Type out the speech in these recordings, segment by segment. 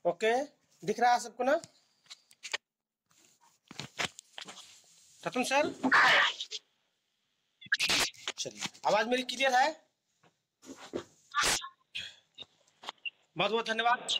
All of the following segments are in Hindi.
ओके, दिख रहा है सबको ना? रतन सर, चलिए, आवाज मेरी क्लियर है? बहुत बहुत धन्यवाद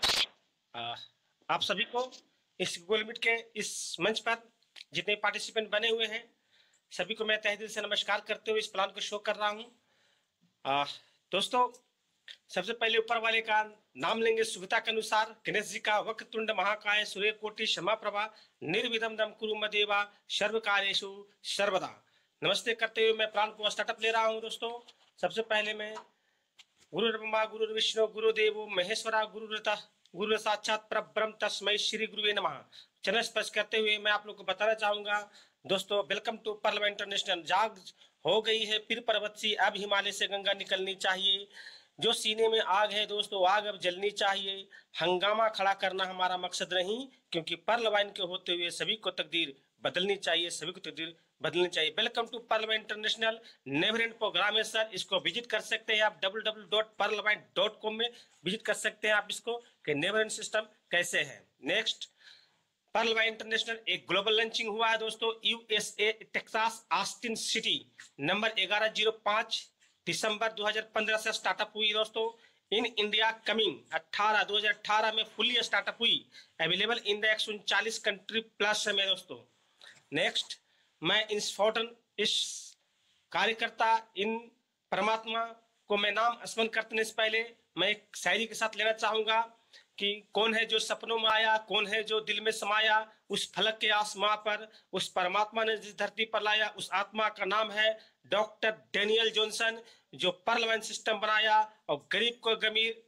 आप सभी को इस गूगल मीट के इस मंच पर जितने पार्टिसिपेंट बने हुए हैं सभी को मैं तहे दिल से नमस्कार करते हुए इस प्लान को शो कर रहा हूं। दोस्तों, सबसे पहले ऊपर वाले का नाम लेंगे शुभता के अनुसार। गणेश जी का वक्रतुंड महाकाय सूर्य कोटि क्षमा प्रभा निर्विघ्नं दम कुरु मदेवा सर्व कार्येषु सर्वदा नमस्ते करते हुए मैं प्लान को स्टार्टअप ले रहा हूं। दोस्तों, सबसे पहले मैं गुरु ब्रह्मा गुरु विष्णु गुरुदेव महेश्वरा गुरु साक्षात परब्रह्म तस्मै श्री गुरुवे नमः चरण स्पर्श करते हुए मैं आप लोग को बताना चाहूंगा। दोस्तों, वेलकम टू पर्ल इंटरनेशनल। जाग हो गई है फिर पर्वत सी, अब हिमालय से गंगा निकलनी चाहिए। जो सीने में आग है दोस्तों, आग अब जलनी चाहिए। हंगामा खड़ा करना हमारा मकसद नहीं, क्योंकि पर्ल वाइन के होते हुए सभी को तकदीर बदलनी चाहिए, सभी को तकदीर बदलनी चाहिए। Welcome to Pearl International, never end program है सर। इसको विजिट कर सकते हैं आप www.perlwine.com में विजिट कर सकते हैं आप इसको कि नेवर एंड सिस्टम कैसे है। नेक्स्ट, पर्ल वाइन इंटरनेशनल एक ग्लोबल लॉन्चिंग हुआ है दोस्तों। USA Texas Austin city number 1105 दिसंबर 2015 से स्टार्टअप हुई दोस्तों। इन इंडिया कमिंग 2018 में फुली स्टार्टअप हुई। Available in the 139 country plus है मेरे दोस्तों। नेक्स्ट, मैं इस कार्यकर्ता इन परमात्मा को मैं नाम स्मरण करने से पहले मैं एक शायरी के साथ लेना चाहूंगा कि कौन है जो सपनों में आया, कौन है जो दिल में समाया, उस फलक के आसमां पर उस परमात्मा ने जिस धरती पर लाया, उस आत्मा का नाम है डॉक्टर डेनियल जॉनसन, जो पर्ल वाइन सिस्टम बनाया और गरीब को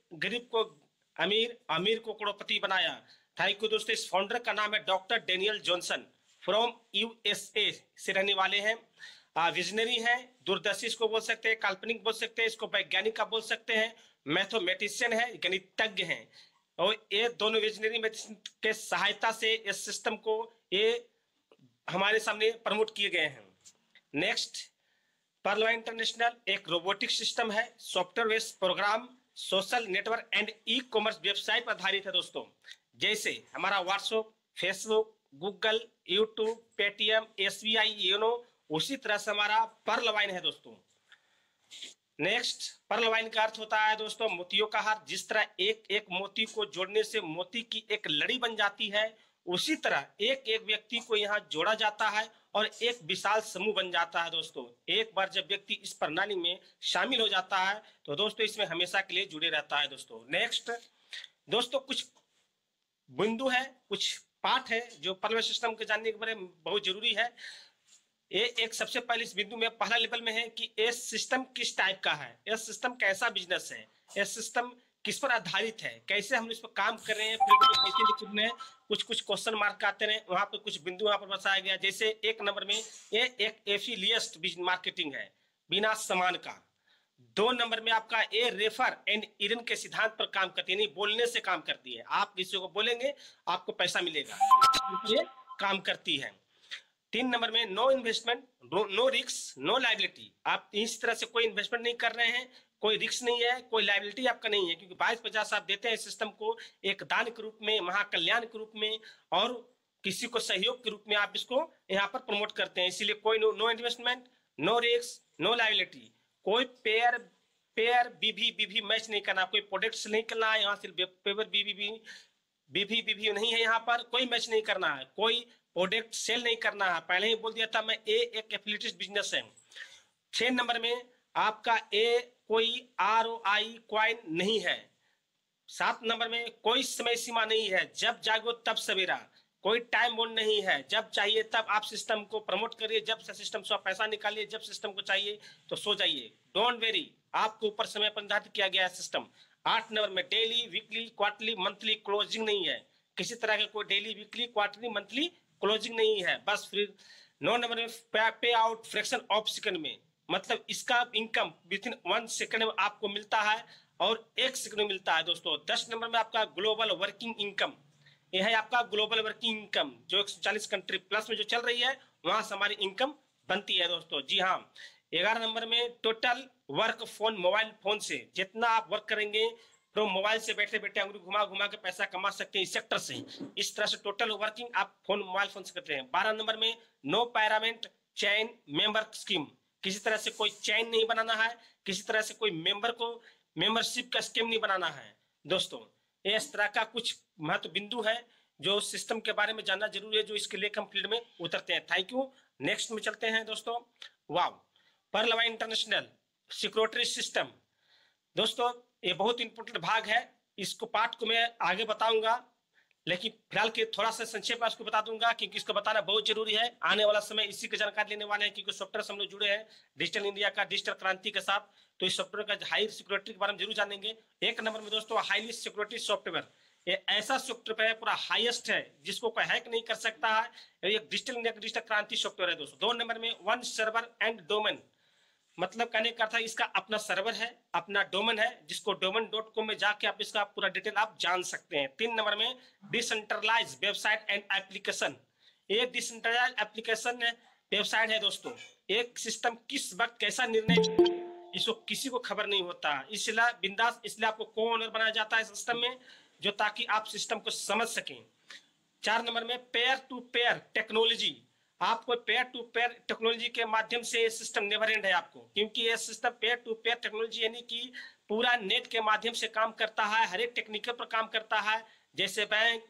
अमीर, अमीर को करोड़पति बनाया। थैंक यू दोस्तों। इस फाउंडर का नाम है doctor Daniel Johnson, from USA से रहने वाले हैं। विजनरी हैं, दूरदर्शी इसको बोल सकते हैं, काल्पनिक बोल सकते हैं, इसको वैज्ञानिक का बोल सकते हैं, मैथमेटिशियन है, गणितज्ञ हैं। और ये दोनों विजनरी के सहायता से इस सिस्टम को ये हमारे सामने प्रमोट किए गए हैं। नेक्स्ट, पर्ल वाइन इंटरनेशनल एक रोबोटिक सिस्टम है, software based program, social network and e commerce website पर आधारित है दोस्तों। जैसे हमारा WhatsApp, Facebook, Google, YouTube, Paytm, SBI, YONO, उसी तरह से हमारा पर्ल वाइन है दोस्तों। नेक्स्ट, पर्ल वाइन का अर्थ होता है दोस्तों मोतियों का हार। जिस तरह एक एक मोती को जोड़ने से मोती की एक लड़ी बन जाती है, उसी तरह एक एक व्यक्ति को यहाँ जोड़ा जाता है और एक विशाल समूह बन जाता है दोस्तों। एक बार जब व्यक्ति इस प्रणाली में शामिल हो जाता है तो दोस्तों इसमें हमेशा के लिए जुड़े रहता है दोस्तों। नेक्स्ट दोस्तों, कुछ बिंदु है, कुछ पाठ है जो पर्ल सिस्टम के जानने के बारे में बहुत जरूरी है। ये एक सबसे पहले इस बिंदु में पहला लेवल में है कि ये सिस्टम किस टाइप का है, यह सिस्टम कैसा बिजनेस है, यह सिस्टम किस पर आधारित है, कैसे हम इस पर काम कर रहे हैं, कैसे लिख रहे हैं, कुछ कुछ क्वेश्चन मार्क आते हैं। वहां पर कुछ बिंदु वहां पर बताया गया। जैसे एक नंबर में ये एक एफिलिएट मार्केटिंग है बिना सामान का। 2 नंबर में आपका ए रेफर एंड इरन के सिद्धांत पर काम करती है, नहीं बोलने से काम करती है। आप किसी को बोलेंगे आपको पैसा मिलेगा, ये काम करती है। 3 नंबर में no investment no risk no liability. आप इस तरह से कोई इन्वेस्टमेंट नहीं कर रहे हैं, कोई रिस्क नहीं है, कोई लाइबिलिटी आपका नहीं है, क्योंकि 22-50 आप देते हैं सिस्टम को एक दान के रूप में, महाकल्याण के रूप में और किसी को सहयोग के रूप में आप इसको यहाँ पर प्रमोट करते हैं। इसीलिए कोई no investment, no risk, no liability. कोई पेयर बीवी मैच नहीं करना, कोई प्रोडक्ट्स नहीं करना है यहाँ, सिर्फ पेपर बीवी नहीं है, यहाँ पर कोई मैच नहीं करना है, कोई प्रोडक्ट सेल नहीं करना है। पहले ही बोल दिया था मैं, एक एफिलिएट बिजनेस है। 6 नंबर में आपका कोई ROI क्वाइन नहीं है। 7 नंबर में कोई समय सीमा नहीं है, जब जागो तब सवेरा, कोई टाइम बोर्ड नहीं है, जब चाहिए तब आप सिस्टम को प्रमोट करिए, जब से सिस्टम से पैसा निकालिए, जब सिस्टम को चाहिए तो सो जाइए, डोंट वेरी, आपके ऊपर समय पर निर्धारित किया गया है सिस्टम। 8 नंबर में daily weekly quarterly monthly closing नहीं है, किसी तरह का कोई daily weekly quarterly monthly closing नहीं है, बस फिर। 9 नंबर में पे आउट फ्रैक्शन ऑफ सेकंड में, मतलब इसका इनकम विथिन 1 सेकंड में आपको मिलता है और 1 सेकंड में मिलता है दोस्तों। 10 नंबर में आपका ग्लोबल वर्किंग इनकम, यह है आपका ग्लोबल वर्किंग इनकम, जो 140 कंट्री प्लस में जो चल रही है वहां से हमारी इनकम बनती है दोस्तों। जी हाँ। 11 नंबर में total work phone, mobile phone से जितना आप वर्क करेंगे तो मोबाइल से बैठे बैठे अंगुली घुमा घुमा के पैसा कमा सकते हैं इस सेक्टर से। इस तरह से टोटल वर्किंग आप फोन मोबाइल फोन से करते हैं। 12 नंबर में नो पैरामेंट चैन मेंबर स्कीम, किसी तरह से कोई चैन नहीं बनाना है, किसी तरह से कोई मेंबर को मेंबरशिप का स्कीम नहीं बनाना है दोस्तों। ये इस तरह का कुछ महत्व बिंदु है जो सिस्टम के बारे में जानना जरूरी है, जो इसके लिए हम फील्ड में उतरते हैं। Thank you. नेक्स्ट में चलते हैं दोस्तों। Wow Pearl International security system दोस्तों, ये बहुत इंपॉर्टेंट भाग है। इसको पार्ट को मैं आगे बताऊंगा, लेकिन फिलहाल के थोड़ा सा संक्षेप में आपको बता दूंगा क्योंकि इसको बताना बहुत जरूरी है। आने वाला समय इसी की जानकारी लेने वाले हैं क्योंकि सॉफ्टवेयर से हम लोग जुड़े हैं डिजिटल इंडिया का, डिजिटल क्रांति के साथ। तो इस सॉफ्टवेयर का हाई सिक्योरिटी के बारे में जरूर जानेंगे। एक नंबर में दोस्तों हाईली सिक्योरिटी सॉफ्टवेयर, ये ऐसा सॉफ्टवेयर है पूरा हाईएस्ट है जिसको कोई हैक नहीं कर सकता है। ये डिजिटल इंडिया का डिजिटल क्रांति सॉफ्टवेयर है दोस्तों। 2 नंबर में वन सर्वर एंड डोमेन, मतलब कहने का था इसका अपना सर्वर है, अपना डोमेन है, जिसको domain.com में जाके आप इसका पूरा डिटेल आप जान सकते हैं। 3 नंबर में डिसेंट्रलाइज वेबसाइट एंड एप्लीकेशन, एक डिसेंट्रलाइज एप्लीकेशन वेबसाइट है दोस्तों। एक सिस्टम किस वक्त कैसा निर्णय इसको किसी को खबर नहीं होता, इसलिए बिंदास, इसलिए आपको को ओनर बनाया जाता है सिस्टम में, जो ताकि आप सिस्टम को समझ सकें। 4 नंबर में पेयर टू पेयर टेक्नोलॉजी, आपको पेयर टू पेयर टेक्नोलॉजी के माध्यम से सिस्टम नेवर एंड है आपको, क्योंकि ये system pair to pair technology यानी कि पूरा नेट के माध्यम से काम करता है, हर एक टेक्निकल पर काम करता है। जैसे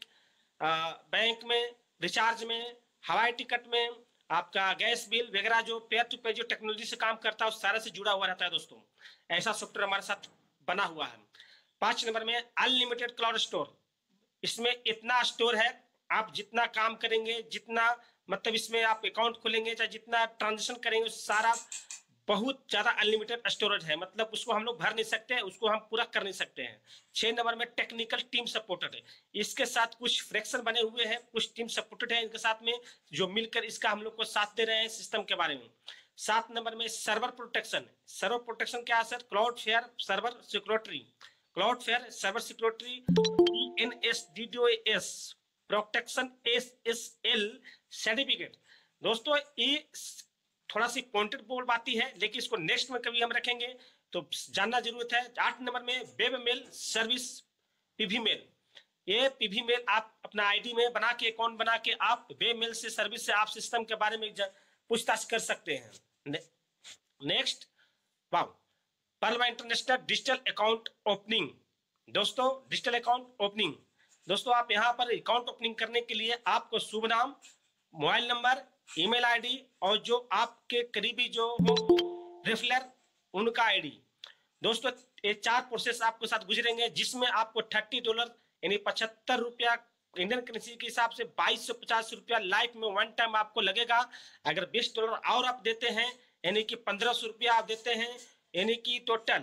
बैंक में रिचार्ज में, हवाई टिकट में, आपका गैस बिल वगैरह, जो पेयर टू पेयर जो टेक्नोलॉजी से काम करता है उस सारे से जुड़ा हुआ रहता है दोस्तों। ऐसा सॉफ्टवेयर हमारे साथ बना हुआ है। 5 नंबर में अनलिमिटेड क्लाउड स्टोर, इसमें इतना स्टोर है आप जितना काम करेंगे, जितना मतलब इसमें आप अकाउंट खोलेंगे, चाहे जितना ट्रांजेक्शन करेंगे, सारा बहुत ज्यादा अनलिमिटेड स्टोरेज है, मतलब उसको हम लोग भर नहीं सकते, उसको हम पूरा कर नहीं सकते हैं। 6 नंबर में टेक्निकल टीम सपोर्टेड है, इसके साथ कुछ फ्रैक्शन बने हुए हैं, कुछ टीम सपोर्टेड है इनके साथ में, जो मिलकर इसका हम लोग को साथ दे रहे हैं सिस्टम के बारे में। 7 नंबर में सर्वर प्रोटेक्शन, सर्वर प्रोटेक्शन क्या है sir? Cloudflare server security, Cloudflare server security NSDDoS protection SSL certificate. दोस्तों ये थोड़ा सी पॉइंटेड बोल बाती है, लेकिन इसको नेक्स्ट में कभी हम रखेंगे तो जानना जरूरत है। 8 नंबर में web mail service PV mail, ये पीवी मेल आप अपना आईडी में बना के, अकाउंट बना के आप वेब मेल से सर्विस से आप सिस्टम के बारे में पूछताछ कर सकते हैं। नेक्स्ट वाह Pearl International digital account opening, दोस्तों डिजिटल अकाउंट ओपनिंग, दोस्तों आप यहाँ पर अकाउंट ओपनिंग करने के लिए आपको शुभ नाम, मोबाइल नंबर, ईमेल आईडी और जो आपके करीबी जो हो रेफलर उनका आईडी, दोस्तों ये 4 प्रोसेस आपके साथ गुजरेंगे, जिसमें आपको $30 यानी 75 रुपया इंडियन करेंसी के हिसाब से 2250 रुपया लाइफ में वन टाइम आपको लगेगा। अगर $20 और आप देते हैं यानी कि 1500 रुपया आप देते हैं, यानी कि टोटल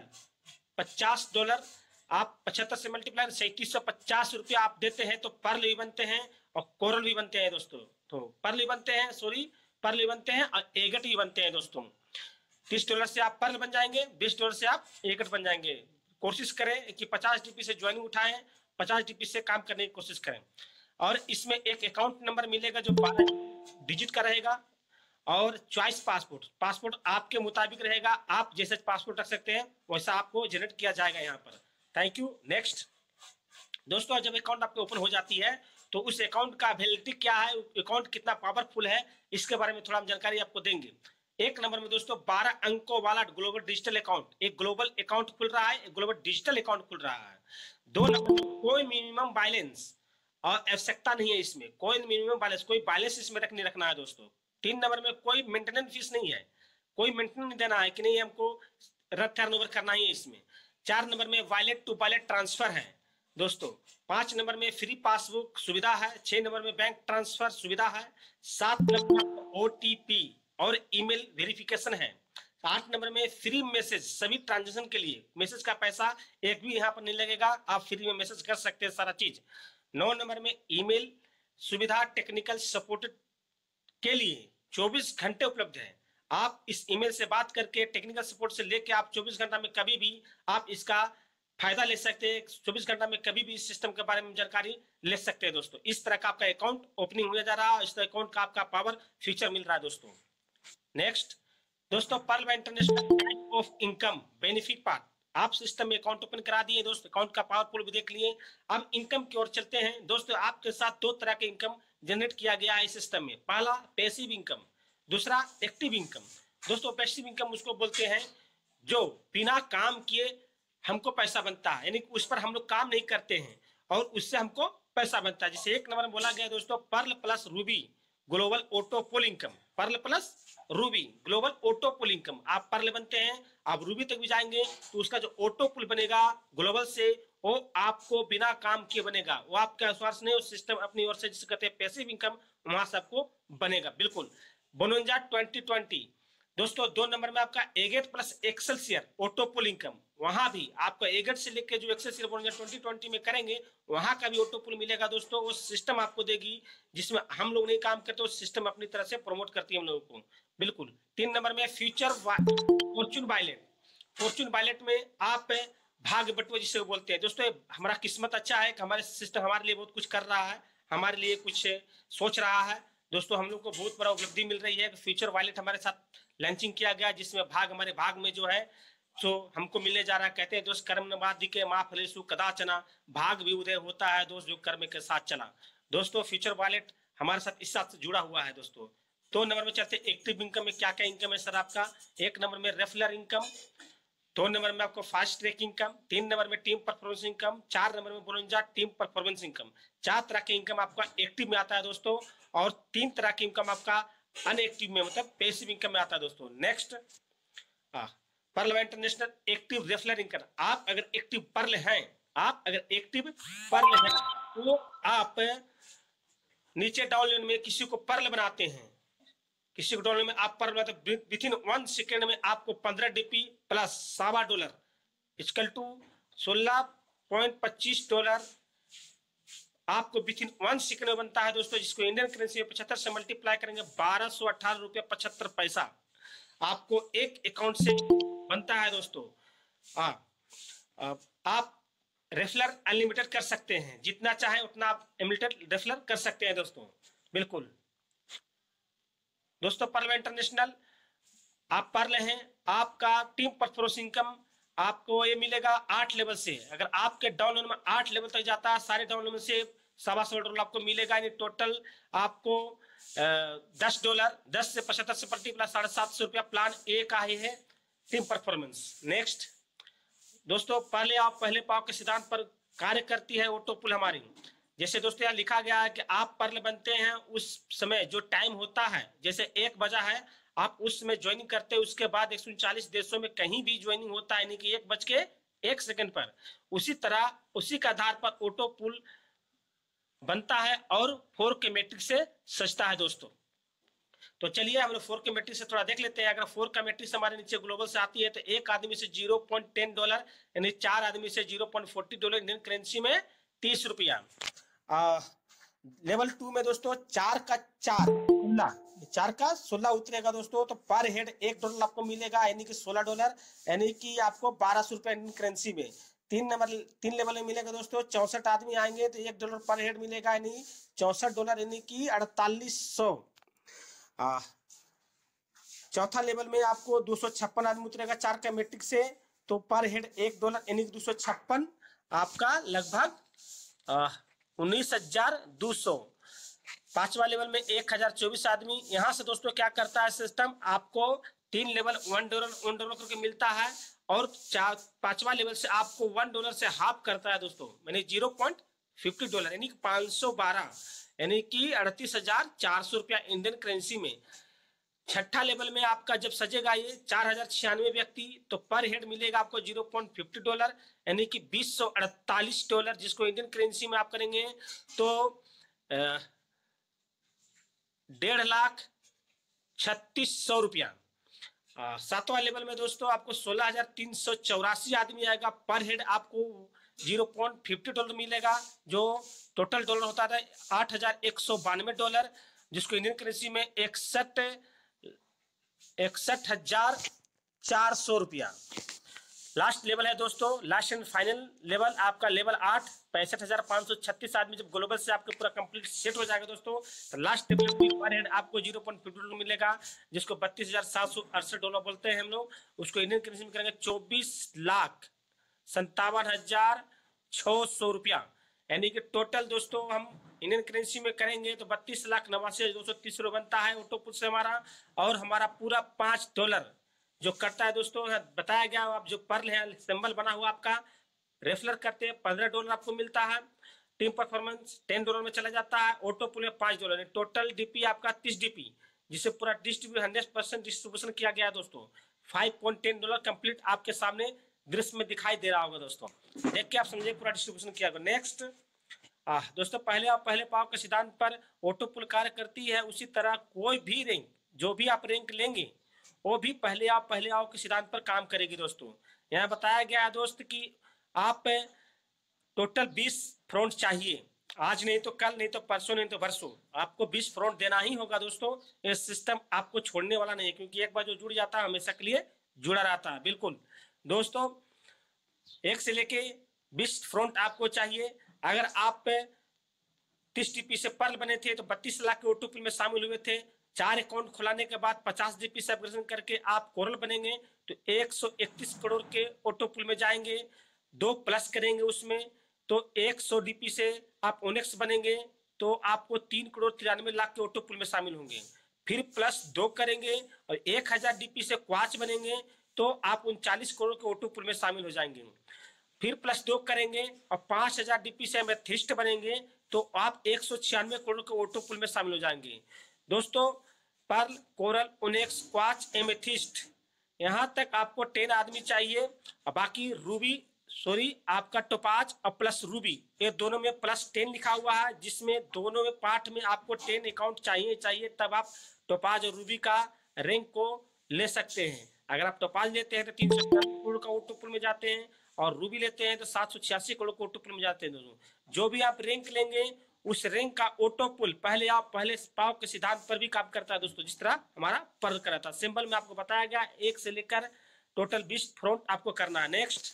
$50 आप 75 से मल्टीप्लाई 3750 रुपया आप देते हैं, तो पर्ल भी बनते हैं और कोरल भी बनते हैं दोस्तों। तो पर्ल भी बनते हैं, पर्ल भी बनते हैं और एगट भी बनते हैं दोस्तों। $30 से आप पर्ल बन जाएंगे, $20 से आप एगट बन जाएंगे। कोशिश करें कि 50 DP से ज्वाइनिंग उठाएं, 50 DP से काम करने की कोशिश करें। और इसमें एक अकाउंट नंबर मिलेगा जो 12 डिजिट का रहेगा, और चॉइस पासपोर्ट, पासपोर्ट आपके मुताबिक रहेगा, आप जैसे पासपोर्ट रख सकते हैं वैसा आपको जनरेट किया जाएगा यहाँ पर। Thank you. नेक्स्ट दोस्तों, जब अकाउंट आपके ओपन हो जाती है तो उस अकाउंट का वैलिडिटी क्या है, अकाउंट कितना पावरफुल है, इसके बारे में थोड़ा हम जानकारी आपको देंगे। 1 नंबर में दोस्तों 12 अंकों वाला ग्लोबल डिजिटल अकाउंट, एक ग्लोबल अकाउंट खुल रहा है, एक ग्लोबल डिजिटल अकाउंट खुल रहा है। 2 नंबर कोई मिनिमम बैलेंस और आवश्यकता नहीं है, इसमें कोई मिनिमम बैलेंस, कोई बैलेंस इसमें नहीं रखना है दोस्तों। 3 नंबर में कोई मेंटेनेंस फीस नहीं है, कोई मेंटेनेंस नहीं देना है कि नहीं हमको टर्नओवर करना ही है इसमें। 4 नंबर में वॉलेट टू वॉलेट ट्रांसफर है दोस्तों। 5 नंबर में फ्री पासबुक सुविधा है। 6 नंबर में बैंक ट्रांसफर सुविधा है। 7 नंबर में OTP और ईमेल वेरिफिकेशन है। 8 नंबर में फ्री मैसेज, सभी ट्रांजेक्शन के लिए मैसेज का पैसा एक भी यहाँ पर नहीं लगेगा, आप फ्री में मैसेज कर सकते हैं सारा चीज। 9 नंबर में ईमेल सुविधा टेक्निकल सपोर्ट के लिए 24 घंटे उपलब्ध है। आप इस ईमेल से बात करके टेक्निकल सपोर्ट से लेके आप 24 घंटा में कभी भी आप इसका फायदा ले सकते हैं, 24 घंटा में कभी भी इस सिस्टम के बारे में जानकारी ले सकते हैं दोस्तों। इस तरह का आपका अकाउंट ओपनिंग होने जा रहा है, इस तरह अकाउंट का आपका पावर फीचर मिल रहा है दोस्तों। नेक्स्ट दोस्तों Pearl International type of income benefit part, आप सिस्टम में अकाउंट ओपन करा दिए दोस्त, अकाउंट का पावरफुल भी देख लिए। अब इनकम की ओर चलते हैं दोस्तों। आपके साथ दो तरह के इनकम जनरेट किया गया है इस सिस्टम में। पहला पैसिव इनकम, दूसरा एक्टिव इनकम। दोस्तों पैसिव इनकम उसको बोलते हैं जो बिना काम किए हमको पैसा बनता है, यानी उस पर हम लोग काम नहीं करते हैं और उससे हमको पैसा बनता है। जैसे एक नंबर में बोला गया दोस्तों, Pearl plus Ruby global auto pool income. Pearl plus Ruby global auto pool income. आप पर्ल बनते हैं, आप रूबी तक भी जाएंगे तो उसका जो ऑटो पुल बनेगा ग्लोबल से, वो आपको बिना काम किए बनेगा। वो आपके अनुसार नहीं, उस सिस्टम अपनी ओर से जिसे कहते हैं पैसिव इनकम, वहां से आपको बनेगा। बिल्कुल। बोनोंजा 2020 दोस्तों 2 नंबर में आपका agate plus excelsior auto pool income. वहां भी आपको एगेट से लेकर जो एक्सेलसियर बोनोंजा 2020 में करेंगे वहां का भी ऑटो पुल मिलेगा दोस्तों। वो सिस्टम आपको देगी जिसमें हम लोग नहीं काम करते, उस सिस्टम अपनी तरह से प्रमोट करती है हम लोगों को। बिल्कुल। 3 नंबर में future fortune wallet. Fortune wallet में आप भाग्य बटुआ जिसे बोलते हैं दोस्तों। हमारा किस्मत अच्छा है कि हमारे सिस्टम हमारे लिए बहुत कुछ कर रहा है, हमारे लिए कुछ सोच रहा है दोस्तों। हम लोग को बहुत बड़ा उपलब्धि मिल रही है। फ्यूचर वॉलेट हमारे साथ लॉन्चिंग किया गया, जिसमें भाग हमारे भाग में जो है जो हमको मिलने जा रहा है। कहते हैं दोस्त कर्म नवादिके माँ फलेसु कदाचना, भाग भी उदय होता है दोस्त जो कर्म के साथ चला। दोस्तों फ्यूचर वॉलेट हमारे साथ इस साथ जुड़ा हुआ है दोस्तों। 2 नंबर में चलते एक्टिव इनकम में क्या क्या इनकम है सर आपका। 1 नंबर में रेफलर इनकम, 2 नंबर में आपको फास्ट ट्रैक इनकम, 3 नंबर में टीम परफॉर्मेंस इनकम, 4 नंबर में बोनंजा टीम परफॉर्मेंस इनकम। 4 तरह के इनकम आपका एक्टिव में आता है दोस्तों, और 3 तरह की इनकम आपका अनएक्टिव में मतलब पैसिव इनकम में आता है दोस्तों। Next pearl international active referral income. आप अगर एक्टिव पर्ल हैं, आप अगर एक्टिव पर्ल हैं तो आप नीचे डाउनलोड में किसी को पर्ल बनाते हैं, किसी को डॉलर में आप पर विद इन 1 सेकेंड में आपको 15 डीपी प्लस $1.25 इक्वल टू $16.25 आपको विद इन 1 सेकेंड में बनता है दोस्तों, जिसको इंडियन करेंसी में 75 से मल्टीप्लाई करेंगे 1218.75 आपको एक अकाउंट से बनता है दोस्तों। आप रेफलर अनलिमिटेड कर सकते हैं, जितना चाहे उतना आप अनलिमिटेड रेफलर कर सकते हैं दोस्तों। बिल्कुल दोस्तों। पर्ल इंटरनेशनल आप पर्ल हैं, आपका टीम परफॉर्मेंस इनकम आपको ये मिलेगा 8 लेवल से। अगर आपके डाउनलोड में 8 लेवल तक जाता है, सारे डाउनलोड में से $1.25 आपको मिलेगा, यानी टोटल आपको $10, 10 से 75 से प्लस ₹750 प्लान ए का ही है टीम परफॉर्मेंस। नेक्स्ट दोस्तों, पहले पाव के सिद्धांत पर कार्य करती है ऑटो पुल हमारी। जैसे दोस्तों यहाँ लिखा गया है कि आप पर्ल बनते हैं उस समय जो टाइम होता है, जैसे 1 बजा है आप उस समय ज्वाइनिंग करते हैं, उसके बाद 139 देशों में कहीं भी ज्वाइनिंग होता है, यानी कि 1 पर, उसी तरह उसी के आधार पर ऑटो पुल बनता है और 4 के मैट्रिक से सजता है दोस्तों। तो चलिए हम लोग 4 के मैट्रिक से थोड़ा देख लेते हैं। अगर 4 का मैट्रिक हमारे नीचे ग्लोबल से आती है तो एक आदमी से $0.10 यानी 4 आदमी से $0.40 इंडियन करेंसी में ₹30। लेवल 2 में दोस्तों 4 का 16 उतरेगा दोस्तों, तो पर हेड $1 आपको मिलेगा, यानी कि $16, यानी कि आपको ₹1200 इंडियन करेंसी में। 3 लेवल में मिलेगा दोस्तों, 64 आदमी आएंगे तो $1 पर हेड मिलेगा, यानी $64 यानी कि 4800। चौथा लेवल में आपको 256 आदमी उतरेगा 4 का मैट्रिक से, तो पर हेड $1 यानी कि 256 आपका लगभग 19,200। 5वां लेवल में 1024 आदमी। यहां से दोस्तों क्या करता है सिस्टम, आपको 3 लेवल $1 करके मिलता है, और 5वां लेवल से आपको $1 से हाफ करता है दोस्तों, यानी $0.50 यानी 512 यानी कि 38,400 रुपया इंडियन करेंसी में। 6ठा लेवल में आपका जब सजेगा ये 4096 व्यक्ति, तो पर हेड मिलेगा आपको $0.50 यानी कि $2048, जिसको इंडियन करेंसी में आप करेंगे तो 1,36,00,000 रुपया। 7वां लेवल में दोस्तों आपको 16,384 आदमी आएगा, पर हेड आपको $0.50 मिलेगा, जो टोटल डॉलर होता है $8,192, जिसको इंडियन करेंसी में 61,400 रुपया। लास्ट लेवल है दोस्तों, लास्ट एंड फाइनल लेवल आपका लेवल 8, 65,536 आदमी जब ग्लोबल से आपके पूरा कंप्लीट सेट हो जाएगा दोस्तों, तो लास्ट लेवल पर हेड आपको $0.50 मिलेगा, जिसको $32,768 बोलते हैं हम लोग। उसको इंडियन करेंसी में करेंगे 24 लाख 57,600 रुपया। यानी कि टोटल दोस्तों हम इंडियन करेंसी में करेंगे तो 32,89,230 बनता है ऑटो पुल से हमारा। और हमारा पूरा $5 जो करता है दोस्तों, बताया गया। आप जो पर्ल है सिंबल बना हुआ आपका रेफलर करते हैं, $15 आपको मिलता है। टीम परफॉर्मेंस $10 में चला जाता है। ऑटो पुल में $5। टोटल डीपी आपका 30 डीपी, जिसे पूरा डिस्ट्रीब्यूशन 100% डिस्ट्रीब्यूशन किया गया दोस्तों। $5.10 कंप्लीट आपके सामने दृश्य में दिखाई दे रहा होगा दोस्तों। देख के आप समझे पूरा डिस्ट्रीब्यूशन किया होगा। नेक्स्ट दोस्तों, पहले पाव के सिद्धांत पर ऑटो पुल कार्य करती है। उसी तरह कोई भी रैंक, जो भी आप रैंक लेंगे वो भी पहले आओ के सिद्धांत पर काम करेगी दोस्तों। यहाँ बताया गया है दोस्त कि आप टोटल 20 फ्रंट चाहिए। आज नहीं तो कल, नहीं तो परसों, नहीं तो परसों आपको 20 फ्रंट देना ही होगा दोस्तों। ये सिस्टम आपको छोड़ने वाला नहीं है, क्योंकि एक बार जो जुड़ जाता है हमेशा के लिए जुड़ा रहता है। बिल्कुल दोस्तों, 1 से लेके 20 फ्रंट आपको चाहिए। अगर आप 30 डीपी से पर्ल बने थे तो 32 लाख के ऑटो पुल में शामिल हुए थे। 4 अकाउंट खुलाने के बाद 50 डीपी से अपग्रेडेशन करके आप कोरल बनेंगे तो 131 करोड़ के ऑटो पुल में जाएंगे। 2 प्लस करेंगे उसमें तो 100 डीपी से आप ओनेक्स बनेंगे तो आपको 3 करोड़ 93 लाख के ऑटो पुल में शामिल होंगे। फिर प्लस 2 करेंगे और 1000 डीपी से क्वाच बनेंगे तो आप 39 करोड़ के ऑटो पुल में शामिल हो जाएंगे। फिर प्लस 2 करेंगे और 5000 डीपी से एमेथिस्ट बनेंगे तो आप 196 करोड़ के ऑटो पुल में शामिल हो जाएंगे दोस्तों। Pearl, coral, onyx, quartz, amethyst, यहाँ तक आपको 10 आदमी चाहिए। और बाकी रूबी, सॉरी आपका टोपाज और प्लस रूबी, ये दोनों में +10 लिखा हुआ है, जिसमें दोनों में पार्ट में आपको 10 अकाउंट चाहिए तब आप टोपाज और रूबी का रैंक को ले सकते हैं। अगर आप टोपाज लेते हैं तो 386 करोड़ का ऑटो पुल में जाते हैं और रूबी लेते हैं तो 786 करोड़ का ऑटो पुल में जाते हैं दोस्तों। जो भी आप रैंक लेंगे उस रैंक का ऑटो पुल पहले पाव के सिद्धांत पर भी काम करता है दोस्तों, जिस तरह हमारा पर्ल करा था। सिंबल में आपको बताया गया 1 से लेकर टोटल 20 फ्रंट आपको करना है। नेक्स्ट,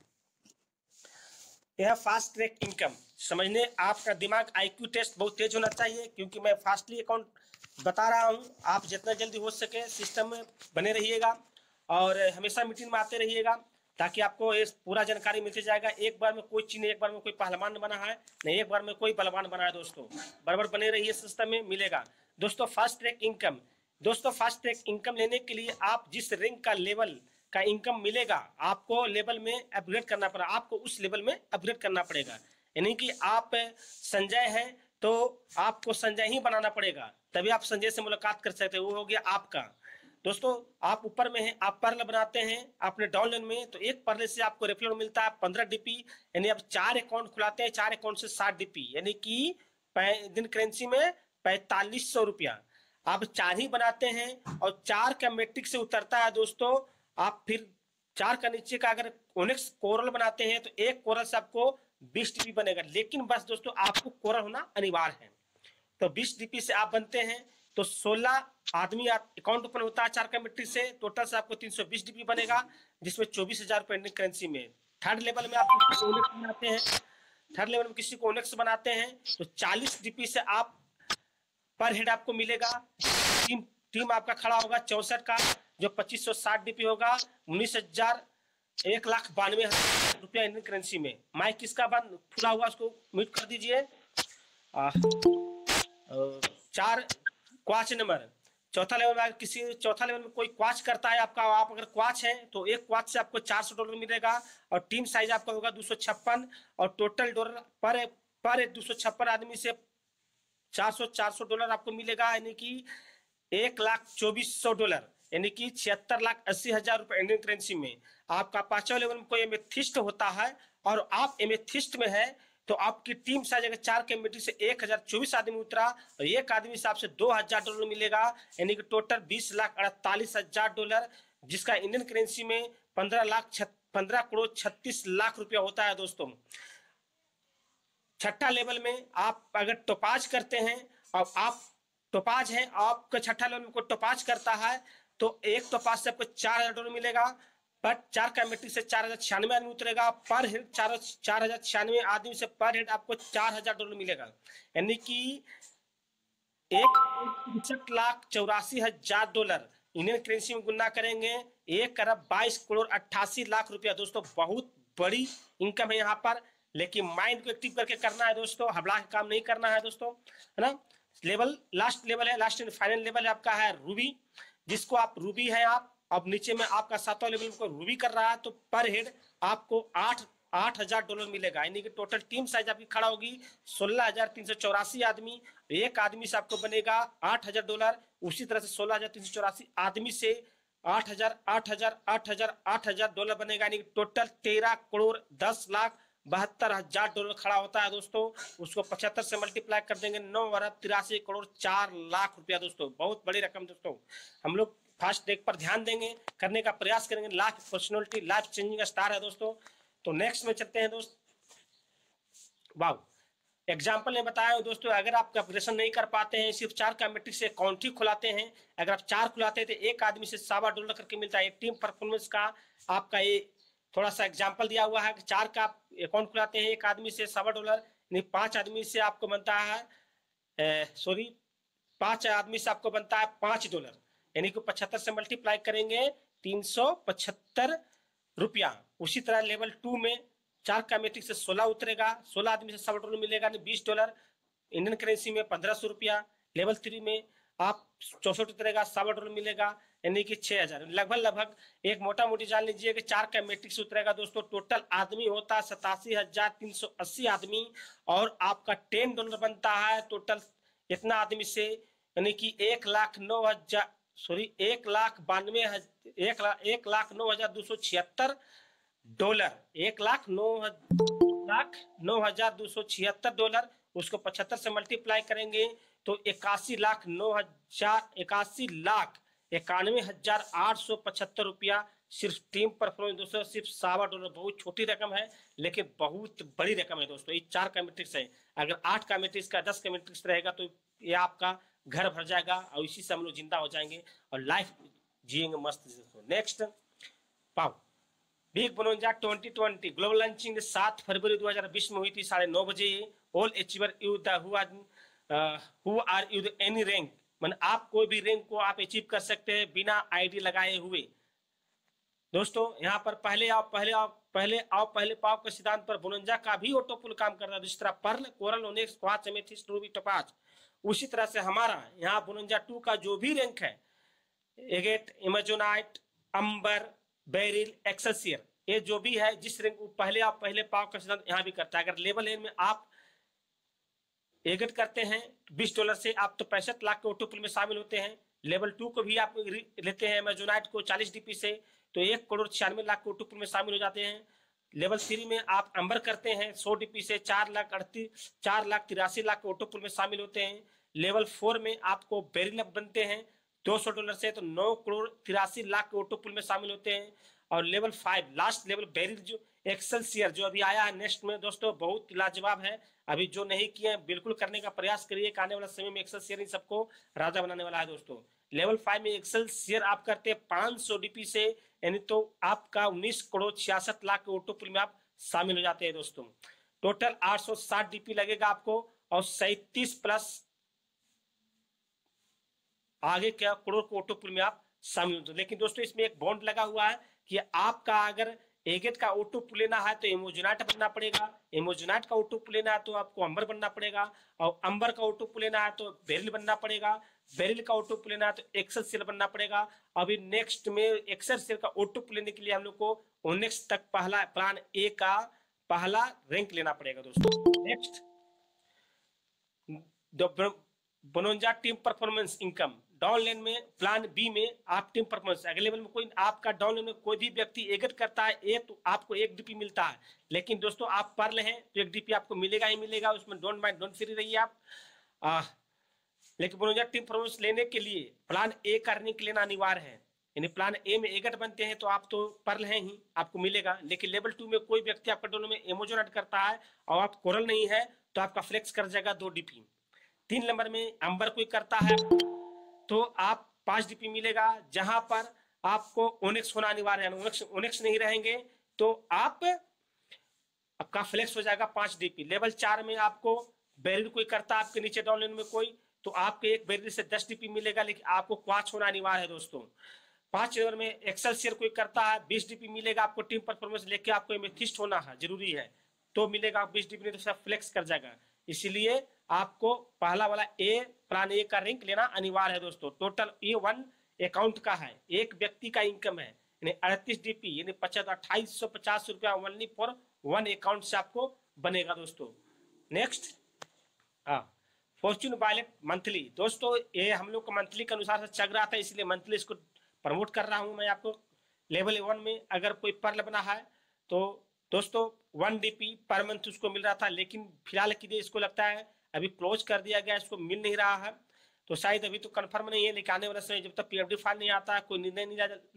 यह फास्ट ट्रैक इनकम समझने आपका दिमाग IQ टेस्ट बहुत तेज होना चाहिए, क्योंकि मैं फास्टली अकाउंट बता रहा हूं। आप जितना जल्दी हो सके सिस्टम में बने रहिएगा और हमेशा मीटिंग में आते रहिएगा, ताकि आपको ये पूरा जानकारी मिलती जाएगा। एक बार में कोई चीज नहीं, एक बार में कोई पहलवान बना है नहीं, एक बार में कोई बलवान बना है दोस्तों। बराबर बने रहिए, सिस्टम में मिलेगा दोस्तों। फास्ट ट्रैक इनकम दोस्तों, फास्ट ट्रैक इनकम लेने के लिए आप जिस रैंक का लेवल का इनकम मिलेगा आपको लेवल में अपग्रेड करना पड़ेगा, आपको उस लेवल में अपग्रेड करना पड़ेगा। यानी कि आप संजय हैं तो आपको संजय ही बनाना पड़ेगा, तभी आप संजय से मुलाकात कर सकते हैं। वो हो गया आपका दोस्तों। आप ऊपर में हैं, आप पर्ल बनाते हैं अपने डाउनलाइन में तो एक पर्ल से आपको रेफरल मिलता है 15 डीपी। यानी आप 4 अकाउंट खुलाते हैं, 4 अकाउंट से 60 डीपी, यानी कि इंडियन करेंसी में 4500 रुपया। आप 4 ही बनाते हैं और 4 का मैट्रिक से उतरता है दोस्तों। आप फिर 4 का नीचे का अगर ओनिक्स कोरल बनाते हैं तो एक कोरल से आपको 20 डीपी बनेगा। लेकिन बस दोस्तों आपको कोरल होना अनिवार्य है। तो 20 डीपी से आप बनते हैं तो 16 आदमी अकाउंट ओपन होता है 4 का मैट्रिक से। टोटल से आपको 320 डीपी बनेगा, जिसमें 24,000 रुपए इंडियन करेंसी में। थर्ड लेवल में आप ओनिक्स बनाते हैं, थर्ड लेवल में किसी को ओनिक्स बनाते हैं तो 40 डीपी से आप पर हेड आपको मिलेगा। टीम आपका खड़ा होगा 64 का, जो 2560 डीपी होगा। 19,000 1,92,000 रुपया इंडियन करेंसी में। माइक किसका बंद खुला हुआ उसको म्यूट कर दीजिए। 4 क्वाच नंबर, चौथा लेवल में चौथा लेवल में कोई क्वाच करता है आपका, आप अगर क्वाच है तो एक क्वाच से आपको $400 मिलेगा और टीम साइज आपका होगा 256 और टोटल डॉलर पर 256 आदमी से $400 आपको मिलेगा, यानी कि $1,24,000, यानी कि 76,80,000 रुपए इंडियन करेंसी में। आपका 5वां लेवल में कोई एमेथिस्ट होता है और आप एमेथिस्ट में है तो आपकी टीम साइज अगर 4 के मैट्रिक से 1024 आदमी उतरा और एक आदमी हिसाब से $2,000 मिलेगा, यानी कि टोटल $20,48,000, जिसका इंडियन करेंसी में 15 करोड़ 36 लाख रुपया होता है दोस्तों। छठा लेवल में आप अगर टोपाज करते हैं और आप टोपाज हैं, आपका छठा लेवल में कोई टोपाज करता है तो एक टोपाज से आपको $4,000 मिलेगा। पर 4 का मैट्रिक से 4,096 आदमी उतरेगा। पर हेड 4,096 आदमी से पर हेड आपको $4,000 मिलेगा, यानी कि $1,64,84,000 इंडियन करेंसी में गुना करेंगे 1,22,88,00,000 रुपया दोस्तों। बहुत बड़ी इनकम है यहाँ पर, लेकिन माइंड को एक्टिव करके करना है दोस्तों, हबड़ा के काम नहीं करना है दोस्तों, है ना। लेवल लास्ट लेवल है, लास्ट एंड फाइनल लेवल आपका है रूबी, जिसको आप रूबी है आप, अब नीचे में आपका 7वां लेवल को रूबी कर रहा है, तो पर हेड आपको 8,000 डॉलर मिलेगा, यानी कि टोटल टीम साइज आपकी खड़ा होगी 16,384 आदमी, एक आदमी से आपको बनेगा 8,000 डॉलर। उसी तरह से 16,384 आदमी से 8,000 डॉलर बनेगा, यानी कि टोटल 13,10,72,000 डॉलर खड़ा होता है दोस्तों। उसको 75 से मल्टीप्लाई कर देंगे, 9,83,04,00,000 रुपया दोस्तों, बहुत बड़ी रकम दोस्तों। हम लोग फास्ट ब्रेक पर ध्यान देंगे, करने का प्रयास करेंगे, life personality life changing star है दोस्तों। तो नेक्स्ट में चलते हैं दोस्त। वाह, एग्जाम्पल ने बताया दोस्तों, अगर आप कैलकुलेशन नहीं कर पाते हैं, सिर्फ 4 का मैट्रिक्स से अकाउंट ही खुलाते हैं, अगर आप 4 खुलाते हैं तो एक आदमी से $7 करके मिलता है। टीम परफॉर्मेंस का आपका ये थोड़ा सा एग्जाम्पल दिया हुआ है कि 4 का अकाउंट खुलाते हैं एक आदमी से $7, नहीं 5 आदमी से आपको बनता है 5 आदमी से आपको बनता है $5, यानी कि 75 से मल्टीप्लाई करेंगे 375 रुपया। उसी तरह लेवल 2 में 4 का मैट्रिक्स से 16 उतरेगा, 16 आदमी से $7 मिलेगा, $20, इंडियन करेंसी में 1,500 रुपया। लेवल 3 में आप 64 उतरेगा, $7 मिलेगा, यानी कि 6,000। लगभग एक मोटा मोटी जान लीजिए कि 4 का मैट्रिक्स उतरेगा दोस्तों। टोटल आदमी होता है 87,380 आदमी, और आपका $10 बनता है टोटल इतना आदमी से, यानी कि 1,09,000 सॉरी 1,09,276 डॉलर, 1,09,276 उसको 75 से मल्टीप्लाई करेंगे तो 81,91,875 रुपया सिर्फ टीम परफॉर्मेंस दोस्तों, सिर्फ $7। बहुत छोटी रकम है लेकिन बहुत बड़ी रकम है दोस्तों। ये 4 का मैट्रिक्स है, अगर 8 का मैट्रिक्स का 10 का मैट्रिक्स रहेगा तो ये आपका घर भर जाएगा, और इसी से हम लोग जिंदा हो जाएंगे और लाइफ जिएंगे मस्त। नेक्स्ट पाओ, बिग बोनोंजा 2020 ग्लोबल लॉन्चिंग 7 फरवरी 2020 में हुई थी 9:30 बजे। All achiever you the who are you the any rank, मतलब आप कोई भी रैंक को आप अचीव कर सकते हैं बिना आईडी लगाए हुए दोस्तों। यहाँ पर पहले पाओ के सिद्धांत पर बोनोंजा का भी ऑटोपुल काम कर रहा है, जिस तरह pearl, coral, onyx, quartz, amethyst, ruby, topaz, उसी तरह से हमारा यहाँ बोनोंजा 2 का जो भी रैंक है, एगेट, एमेजोनाइट, अंबर, बेरिल, एक्सेसियर, ये जो भी है जिस रैंक पहले पाव का सिद्धांत यहाँ भी करता है। अगर लेवल एन में आप एगेट करते हैं $20 से आप तो 65 लाख के ऑटोपुल में शामिल होते हैं। लेवल 2 को भी आप लेते हैं एमेजोनाइट को 40 DP से तो 1,96,00,000 के ऑटोपुल में शामिल हो जाते हैं। लेवल 3 में आप अंबर करते हैं 100 DP से 4,83,00,000 के ऑटोपुल में शामिल होते हैं। लेवल 4 में आपको बेरिल बनते हैं $200 से तो 9,83,00,000 के ऑटोपुल में शामिल होते हैं। और लेवल 5 लास्ट लेवल बेरिल जो एक्सेलसियर जो अभी आया है नेक्स्ट में दोस्तों, बहुत लाजवाब है। अभी जो नहीं किए बिल्कुल करने का प्रयास करिए, आने वाला समय में एक्सेलसियर इन सबको राजा बनाने वाला है दोस्तों। लेवल 5 में एक्सेलसियर आप करते हैं 500 DP से, यानी तो आपका 19,66,00,000 के ऑटोपुल में आप शामिल हो जाते हैं दोस्तों। टोटल 860 DP लगेगा आपको और 37 प्लस आगे क्या करोड़ के ऑटोपुल में आप शामिल होते हैं। लेकिन दोस्तों इसमें एक बॉन्ड लगा हुआ है कि आपका अगर एगेट का ऑटोपुल लेना है तो एमोजोनाइट बनना पड़ेगा, एमोजोनाइट का ऑटोपुल लेना है तो आपको अंबर बनना पड़ेगा, और अंबर का ऑटोपुल लेना है तो बेरिल बनना पड़ेगा, बेरिल का ऑटोपुल लेना है तो एक्सेलसियर बनना पड़ेगा। अभी नेक्स्ट में एक्सेलसियर का ऑटोपुल लेने के लिए हम लोग को ओनेक्स तक पहला प्लान ए का पहला रैंक लेना पड़ेगा दोस्तों। Next bonanza team performance income downline में प्लान बी में आप टीम परफॉर्मेंस अवेलेबल में कोई आपका डाउनलाइन में कोई भी व्यक्ति एगेट करता है ए तो आपको 1 DP मिलता है। लेकिन दोस्तों आप पर्ल हैं तो 1 DP आपको मिलेगा ही मिलेगा, उसमें डोंट माइंड डोंट फ्री रहिए आप। लेकिन बोनोंजा टीम परफॉर्मेंस लेने के लिए प्लान ए का रैंक लेना अनिवार्य है, यानी प्लान ए में एगेट बनते हैं तो आप तो पर्ल हैं ही, आपको मिलेगा। लेकिन लेवल 2 में कोई व्यक्ति आपका डाउनलाइन में एमोजोनाइट करता है और आप कोरल नहीं है तो आपका फ्लेक्स कर जाएगा 2 DP। 3 नंबर में अंबर कोई करता है तो आप 5 DP मिलेगा, जहां पर आपको ओनेक्स होना अनिवार्य है, ओनेक्स नहीं रहेंगे तो आपका फ्लेक्स हो जाएगा 5 DP। लेवल 4 में आपको बेरिल कोई करता है आपके नीचे डाउनलाइन में कोई तो आपके एक बेरिल से 10 DP मिलेगा, लेकिन आपको क्वार्ट्ज होना अनिवार्य है दोस्तों। 5 नंबर में एक्सेलसियर कोई करता है 20 DP मिलेगा आपको। टीम परफॉर्मेंस लेके आपको एमेथिस्ट होना है, जरूरी है, तो मिलेगा 20 DP, नहीं तो सब फ्लेक्स कर जाएगा। इसीलिए आपको पहला वाला प्लान ए का रैंक लेना अनिवार्य है दोस्तों। टोटल ये 1 अकाउंट का है, एक व्यक्ति का इनकम है, यानी 38 DP यानी 2850 रुपया ओनली फॉर 1 अकाउंट से आपको बनेगा दोस्तों। Next fortune wallet monthly. दोस्तों ये हम लोग को मंथली के अनुसार से चल रहा था, इसलिए मंथली इसको प्रमोट कर रहा हूं मैं आपको। लेवल 1 में अगर कोई पर्ल बना है तो दोस्तों 1 DP पर मंथ उसको मिल रहा था, लेकिन फिलहाल के लिए इसको लगता है अभी क्लोज कर दिया गया, इसको मिल नहीं रहा है, तो शायद अभी तो कंफर्म नहीं है, लेकिन आने वाले समय जब तक PFD फाइल नहीं आता है कोई निर्णय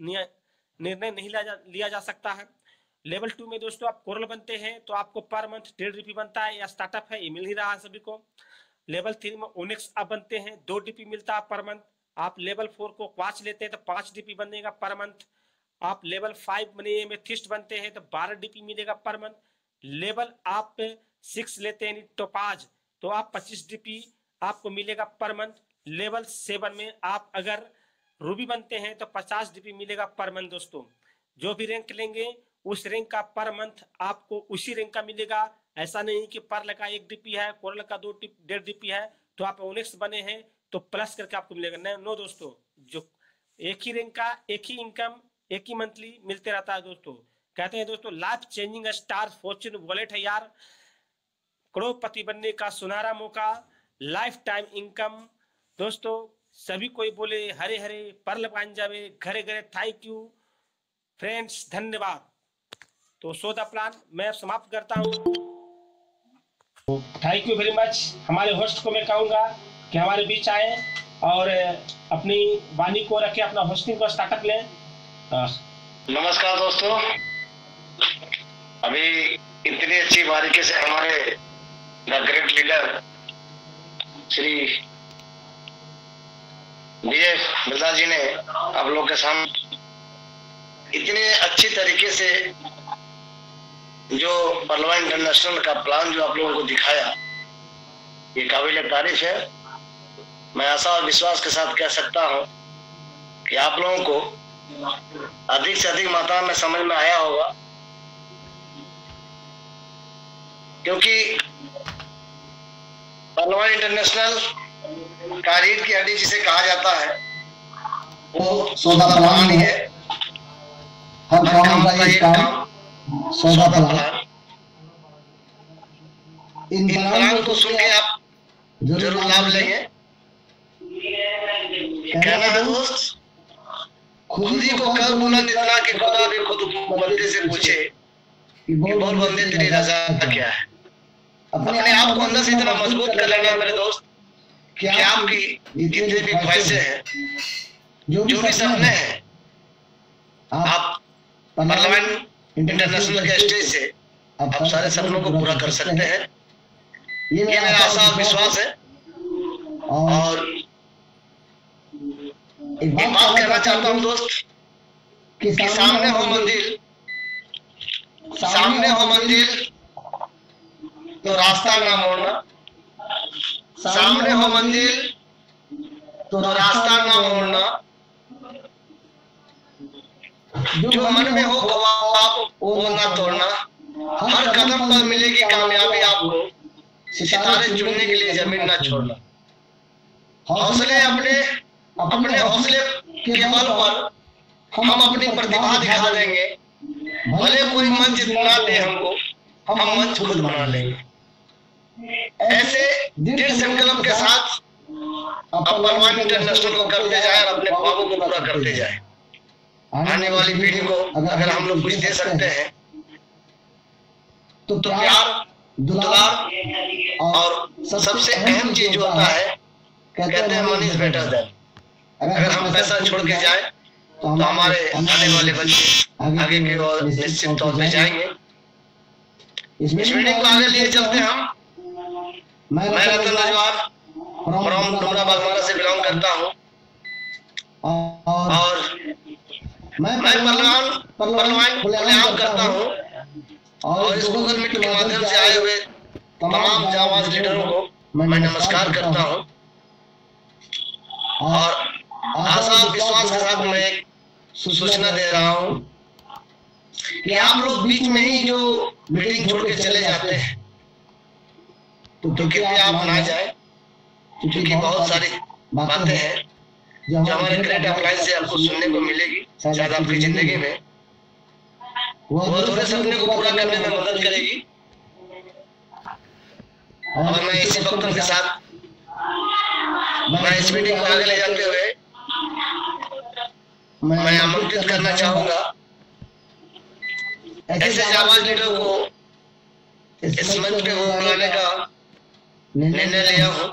नहीं लिया जा सकता है। लेवल 2 में दोस्तों आप कोरल बनते हैं तो आपको पर मंथ 1.5 DP बनता है, या स्टार्टअप है ये मिल ही रहा है सभी को। लेवल 3 में ओनिक्स आप बनते हैं 2 DP मिलता है पर मंथ। आप लेवल 4 को क्वाच लेते हैं तो 5 DP बनेगा पर मंथ। आप लेवल 5 में थिस्ट बनते हैं तो 12 DP मिलेगा पर मंथ। लेवल आप 6 लेते हैं टोपाज तो आप 25 DP आपको मिलेगा पर मंथ। लेवल 7 में आप अगर रूबी बनते हैं तो 50 DP मिलेगा पर मंथ दोस्तों। जो भी रैंक लेंगे उस रैंक का पर मंथ आपको उसी रैंक का मिलेगा। ऐसा नहीं कि पर लगा 1 DP है, कोरल का 1.5 DP है तो आप ओनिक्स बने हैं तो प्लस करके आपको मिलेगा। नो दोस्तों, जो एक ही रैंक का एक ही इनकम एक ही मंथली मिलते रहता है दोस्तों। कहते हैं दोस्तों life changing star fortune wallet है यार, करोड़पति बनने का सुनहरा मौका, लाइफ टाइम इनकम। दोस्तों सभी कोई बोले हरे हरे परल पान जावे घरे घरे। थैंक यू फ्रेंड्स, धन्यवाद। तो सो द प्लान मैं समाप्त करता हूँ। Thank you very much. हमारे होस्ट को मैं कहूँगा कि हमारे बीच आए और अपनी वाणी को रखे, अपना होस्टिंग को स्टार्टअप लें। नमस्कार दोस्तों, अभी इतनी अच्छी बारीकी से हमारे the great leader Shri Vijay Mirza ji ने आप लोग के सामने इतने अच्छी तरीके से जो परलवा इंटरनेशनल का प्लान जो आप लोगों को दिखाया, ये काबिल तारीफ है। मैं आशा और विश्वास के साथ कह सकता हूं कि आप लोगों को अधिक से अधिक मात्रा में समझ में आया होगा, क्योंकि परलवा इंटरनेशनल का रीढ़ की हड्डी जिसे कहा जाता है वो सौदा प्लान ही है। हर काम का एक काम सौदा प्लान। इन प्लान को सुन के आप जरूर लाभ लेंगे। कहना है दोस्त, खुद ही को कर बुलंद इतना कि खुदा भी खुद बंदे से पूछे कि बोल बंदे तेरी रजा क्या है। अपने आप को अंदर से इतना मजबूत कर लेना मेरे दोस्त कि आपकी जितने भी ख्वाहिशें हैं, जो भी सपने हैं, आप पार्लियामेंट इंटरनेशनल के स्टेज से आप सारे सपनों को पूरा कर सकते हैं। ये मेरा आशा और विश्वास है। और एक बात कहना चाहता हूँ दोस्त कि सामने हो मंजिल तो रास्ता ना मोड़ना, सामने हो मंजिल तो रास्ता ना मोड़ना, जो मन में हो ख्वाब वो ना तोड़ना, हर कदम पर मिलेगी कामयाबी आपको, सितारे चुनने के लिए जमीन ना छोड़ना। हौसले अपने हौसले के बल पर हम अपनी प्रतिभा दिखा देंगे। भले कोई मंच ना दे हमको, हम मंच खुद बना लेंगे। ऐसे दृढ़ संकल्प के साथ अब परलवा इंटरनेशनल को करते जाए और अपने ख्वाबों को पूरा करते जाए। आने वाली पीढ़ी को अगर हम लोग कुछ दे सकते हैं तो प्यार, दुलार और सबसे अहम चीज जो होता है, कहते हैं मनी इज बेटर देन। अगर हम पैसा छोड़ के जाए तो हमारे आने वाले बच्चे आगे की ओर निश्चित तौर पे जाएंगे। इस मीटिंग को आगे लिए चलते हम। मैं रतन रजवार फ्रॉम डुमरा बागमारा से बिलोंग करता हूँ और मैं परलवान खुलेआम करता हूँ और इस गूगल मीट के माध्यम से आए हुए तमाम जाबाज लीडरों को मैं नमस्कार करता हूँ और आशा और विश्वास के साथ मैं एक सूचना दे रहा हूँ कि आप लोग बीच में ही जो बिल्डिंग छोड़ के चले जाते हैं तो कृपया आप ना जाए, क्योंकि बहुत सारी बातें हैं जो हमारे ग्रेट अप्लायंस से आपको सुनने को मिलेगी शायद आपकी जिंदगी में, वो थोड़े सपने को पूरा करने में मदद करेगी। और मैं इसी वक्तव्य के साथ मैं इस मीटिंग को आगे ले जाते हुए मैं आमंत्रित करना चाहूंगा ऐसे जाबाज लीडर को इस मंच पे बुलाने का निर्णय लिया हूँ।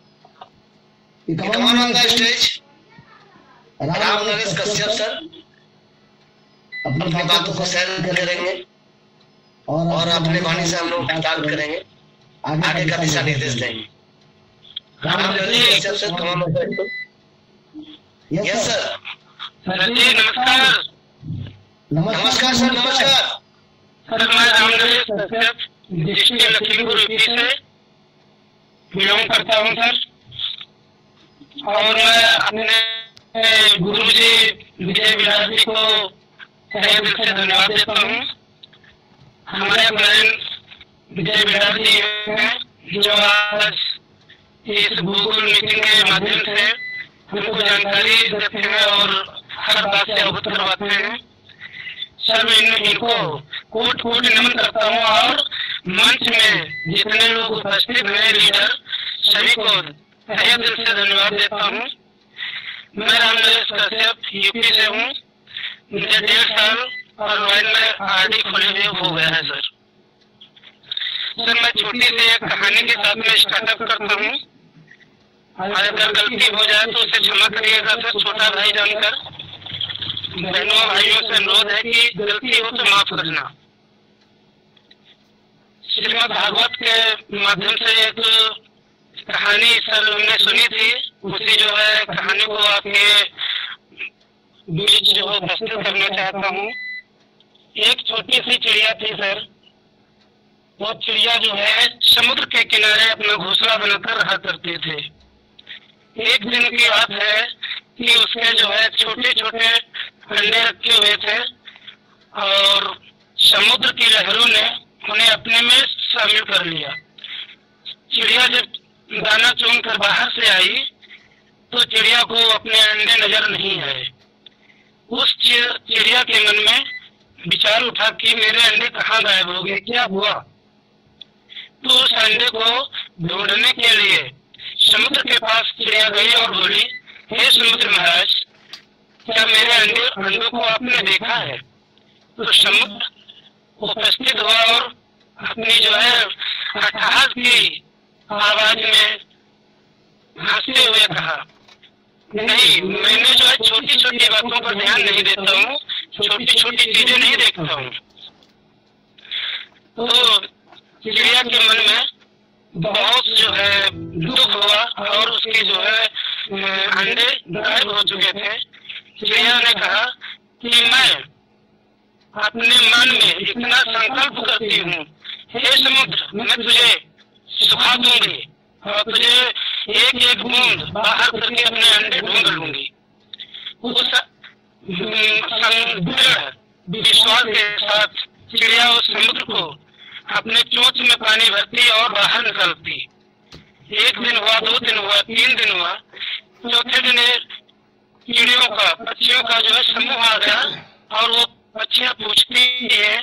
Come on on the stage Ram Naresh Kashyap sir अपनी बातों को शेयर करेंगे और अपने वाणी से हम लोग बात करेंगे, आगे का दिशा निर्देश देंगे। Ram Naresh Kashyap sir come on on the stage. Yes sir. Sir ji नमस्कार। नमस्कार सर, नमस्कार सर। मैं राम नरेश कश्यप डिस्ट्रिक्ट लखीमपुर यूपी से बिलोंग करता हूँ सर, और मैं अपने गुरु जी विजय विलास जी को तहे दिल से धन्यवाद देता हूँ। हमारे बहन विजय विलास जी हैं जो आज इस गूगल मीटिंग के माध्यम से हमको जानकारी देते हैं और हर बात से अवगत करवाते हैं। सर मैं इनको कोट कोट नमन करता हूँ और मंच में जितने लोग उपस्थित हैं लीडर सभी को तहे दिल से धन्यवाद देता हूँ। मैं राम नरेश कश्यप यूपी से हूँ। मुझे 1.5 साल और मोबाइल में आरडी खोले हुए हो गया है सर। सर मैं छोटी सी एक कहानी के साथ में स्टार्टअप करता हूँ, अगर गलती हो जाए तो उसे क्षमा करिएगा सर। छोटा भाई जानकर बहनों भाइयों से अनुरोध है कि गलती हो तो माफ करना। श्रीमद् भागवत के माध्यम से एक कहानी सर हमने सुनी थी, उसी जो है कहानी को आपके बीच जो है प्रस्तुत करना चाहता हूँ। एक छोटी सी चिड़िया थी सर। वो चिड़िया जो है समुद्र के किनारे अपना घोंसला बनाकर रहा करते थे। एक दिन की बात है कि उसके जो है छोटे छोटे अंडे रखे हुए थे और समुद्र की लहरों ने उन्हें अपने में शामिल कर लिया। चिड़िया जब दाना चुन कर बाहर से आई तो चिड़िया को अपने अंडे नजर नहीं आए। उस चिड़िया के मन में विचार उठा कि मेरे अंडे कहाँ गायब हो गए, क्या हुआ। तो उस अंडे को ढूंढने के लिए समुद्र के पास चिड़िया गई और बोली, हे समुद्र महाराज, क्या मेरे अंडों को आपने देखा है। तो समुद्र उपस्थित हुआ और अपनी जो है अट्टहास की आवाज में हंसते हुए कहा, नहीं मैंने जो है छोटी छोटी बातों पर ध्यान नहीं देता हूँ, छोटी छोटी चीजें नहीं देखता हूँ। तो चिड़िया के मन में बहुत जो है दुख हुआ और उसकी जो है अंडे गायब हो चुके थे। चिड़िया ने कहा कि मैं अपने मन में इतना संकल्प करती हूँ, हे समुद्र मैं तुझे सुखा दूंगी और तुझे एक एक बूंद बाहर करके अपने अंडे ढूंढ लूंगी। उस दृढ़ विश्वास के साथ चिड़िया उस समुद्र को अपने चोंच में पानी भरती और बाहर निकलती। 1 दिन हुआ, 2 दिन हुआ, 3 दिन हुआ, चौथे दिन चिड़ियों का पक्षियों का जो है समूह आ गया और वो पक्षियां पूछती है,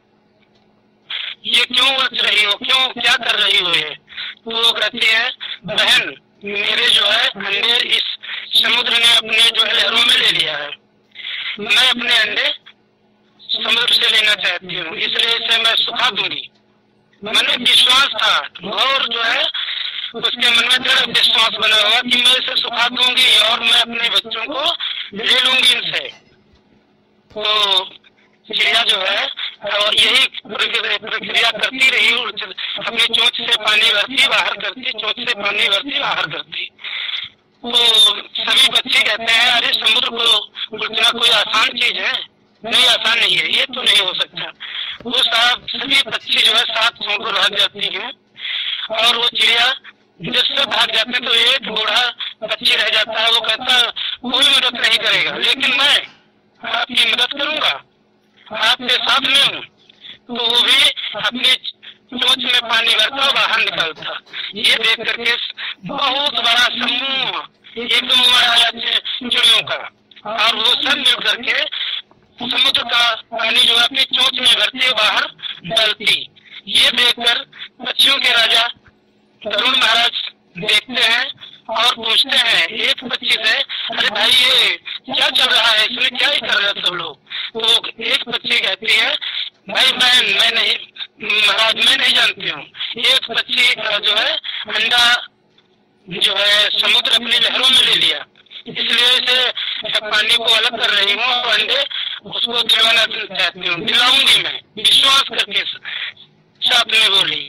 ये क्यों बच रही हो, क्यों क्या कर रही हो ये। तो वो कहती है, बहन मेरे जो है अंडे इस समुद्र ने अपने जो है लहरों में ले लिया है, मैं अपने अंडे समुद्र से लेना चाहती हूँ, इसलिए इसे मैं सुखा दूंगी। मन में विश्वास था और जो है उसके मन में दृढ़ विश्वास बना हुआ कि मैं इसे सुखा दूंगी और मैं अपने बच्चों को ले लूंगी इनसे। तो चिड़िया जो है और यही प्रक्रिया करती रही, अपनी चोंच से पानी भरती बाहर करती, चोंच से पानी भरती बाहर करती। तो सभी बच्चे कहते हैं, अरे समुद्र को उड़ना कोई आसान चीज है, नहीं आसान नहीं है, ये तो नहीं हो सकता। वो सभी पक्षी जो है साथ छोड़कर भाग जाती हैं और वो चिड़िया जब सब भाग जाते हैं तो एक बूढ़ा पक्षी रह जाता है। वो कहता कोई मदद नहीं करेगा, लेकिन मैं आपकी मदद करूंगा, आपके साथ में हूँ। तो वो भी अपनी चोंच में पानी भरता और बाहर निकलता। ये देख करके बहुत बड़ा समूह एकदम महाराज चिड़ियों का, और वो सब मिल करके समुद्र का पानी जो अपनी चोंच में भरती है बाहर डालती। ये देखकर पक्षियों के राजा गरुड़ महाराज देखते हैं और पूछते हैं एक पक्षी से, अरे भाई ये क्या चल रहा है, इसमें क्या ही कर रहे हैं सब लोग। तो एक पक्षी कहती है, भाई मैं नहीं महाराज, मैं नहीं जानती हूँ। एक पक्षी जो है अंडा जो है समुद्र अपनी लहरों में ले लिया, इसलिए इसे पानी को अलग कर रही हूँ और अंडे उसको दिलवाना चाहती हूँ, दिलाऊंगी मैं, विश्वास करके साथ में बोली।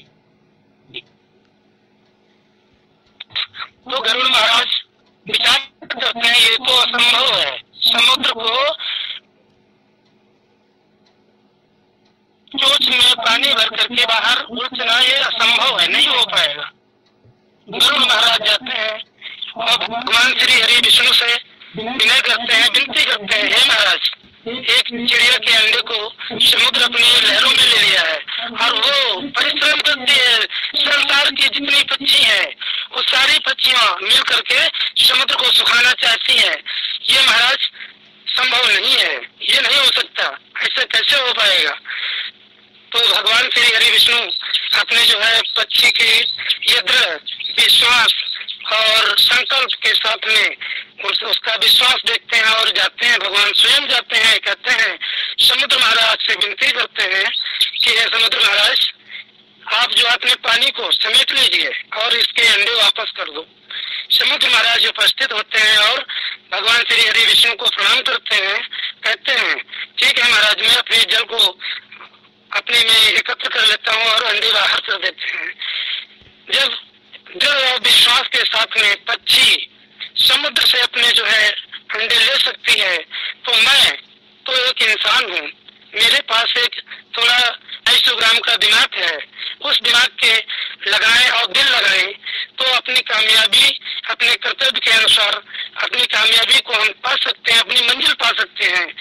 तो गरुड़ महाराज विचार करते हैं ये तो असंभव है, समुद्र को चोंच में पानी भर करके बाहर उड़ना ये असंभव है, नहीं हो पाएगा। गरुड़ महाराज जाते हैं और भगवान श्री हरि विष्णु से विनय करते हैं, विनती करते हैं, हे महाराज एक चिड़िया के अंडे को समुद्र अपनी लहरों में ले लिया है और वो परिश्रम करती है, संसार की जितनी पक्षी हैं वो सारी पक्षियां मिल करके समुद्र को सुखाना चाहती हैं। ये महाराज संभव नहीं है, ये नहीं हो सकता, ऐसे कैसे हो पाएगा। तो भगवान श्री हरि विष्णु अपने जो है पक्षी के ये दृढ़ विश्वास और संकल्प के साथ में उसका विश्वास देखते हैं और जाते हैं, भगवान स्वयं जाते हैं, कहते हैं समुद्र महाराज से विनती करते हैं कि हे समुद्र महाराज आप जो अपने पानी को समेट लीजिए और इसके अंडे वापस कर दो। समुद्र महाराज उपस्थित होते हैं और भगवान श्री हरि विष्णु को प्रणाम करते हैं, कहते हैं ठीक है महाराज, मैं अपने जल को अपने में एकत्र कर लेता हूँ और अंडे बाहर कर देते हैं। जब विश्वास के साथ में पक्षी समुद्र से अपने जो है अंडे ले सकती है, तो मैं तो एक इंसान हूँ, मेरे पास एक थोड़ा 250 ग्राम का दिमाग है, उस दिमाग के लगाएं और दिल लगाएं तो अपनी कामयाबी अपने कर्तव्य के अनुसार अपनी कामयाबी को हम पा सकते हैं, अपनी मंजिल पा सकते हैं।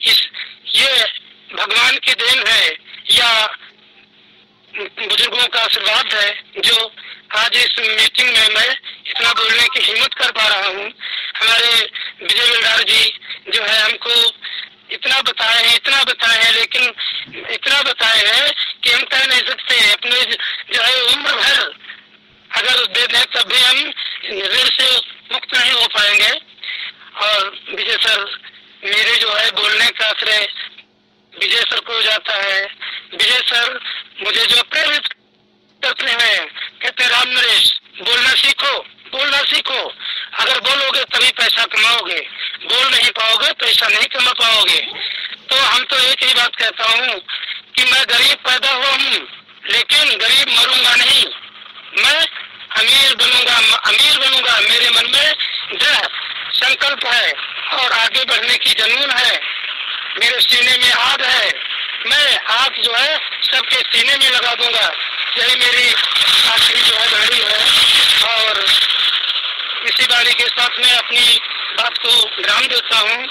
ये भगवान की देन है या बुजुर्गों का आशीर्वाद है जो आज इस मीटिंग में मैं इतना बोलने की हिम्मत कर पा रहा हूँ। हमारे विजय बिल्डार जी जो है हमको इतना बताए हैं, लेकिन इतना बताए हैं कि हम कह नहीं सकते, अपने जो है उम्र भर अगर दे दें तब भी हम ऋण से मुक्त नहीं हो पाएंगे। और विजय सर मेरे जो है बोलने का श्रेय विजय सर को जाता है। विजय सर मुझे जो प्रेरित करते हैं, कहते हैं राम नरेश बोलना सीखो, अगर बोलोगे तभी पैसा कमाओगे, बोल नहीं पाओगे पैसा नहीं कमा पाओगे। तो हम तो एक ही बात कहता हूँ कि मैं गरीब पैदा हुआ हूँ लेकिन गरीब मरूंगा नहीं, मैं अमीर बनूंगा। मेरे मन में दृढ़ संकल्प है और आगे बढ़ने की जुनून है, मेरे सीने में आग है, मैं आग जो है सबके सीने में लगा दूंगा। यही मेरी आखिरी जो है गाड़ी है और इसी गाड़ी के साथ मैं अपनी बात को विराम देता हूँ।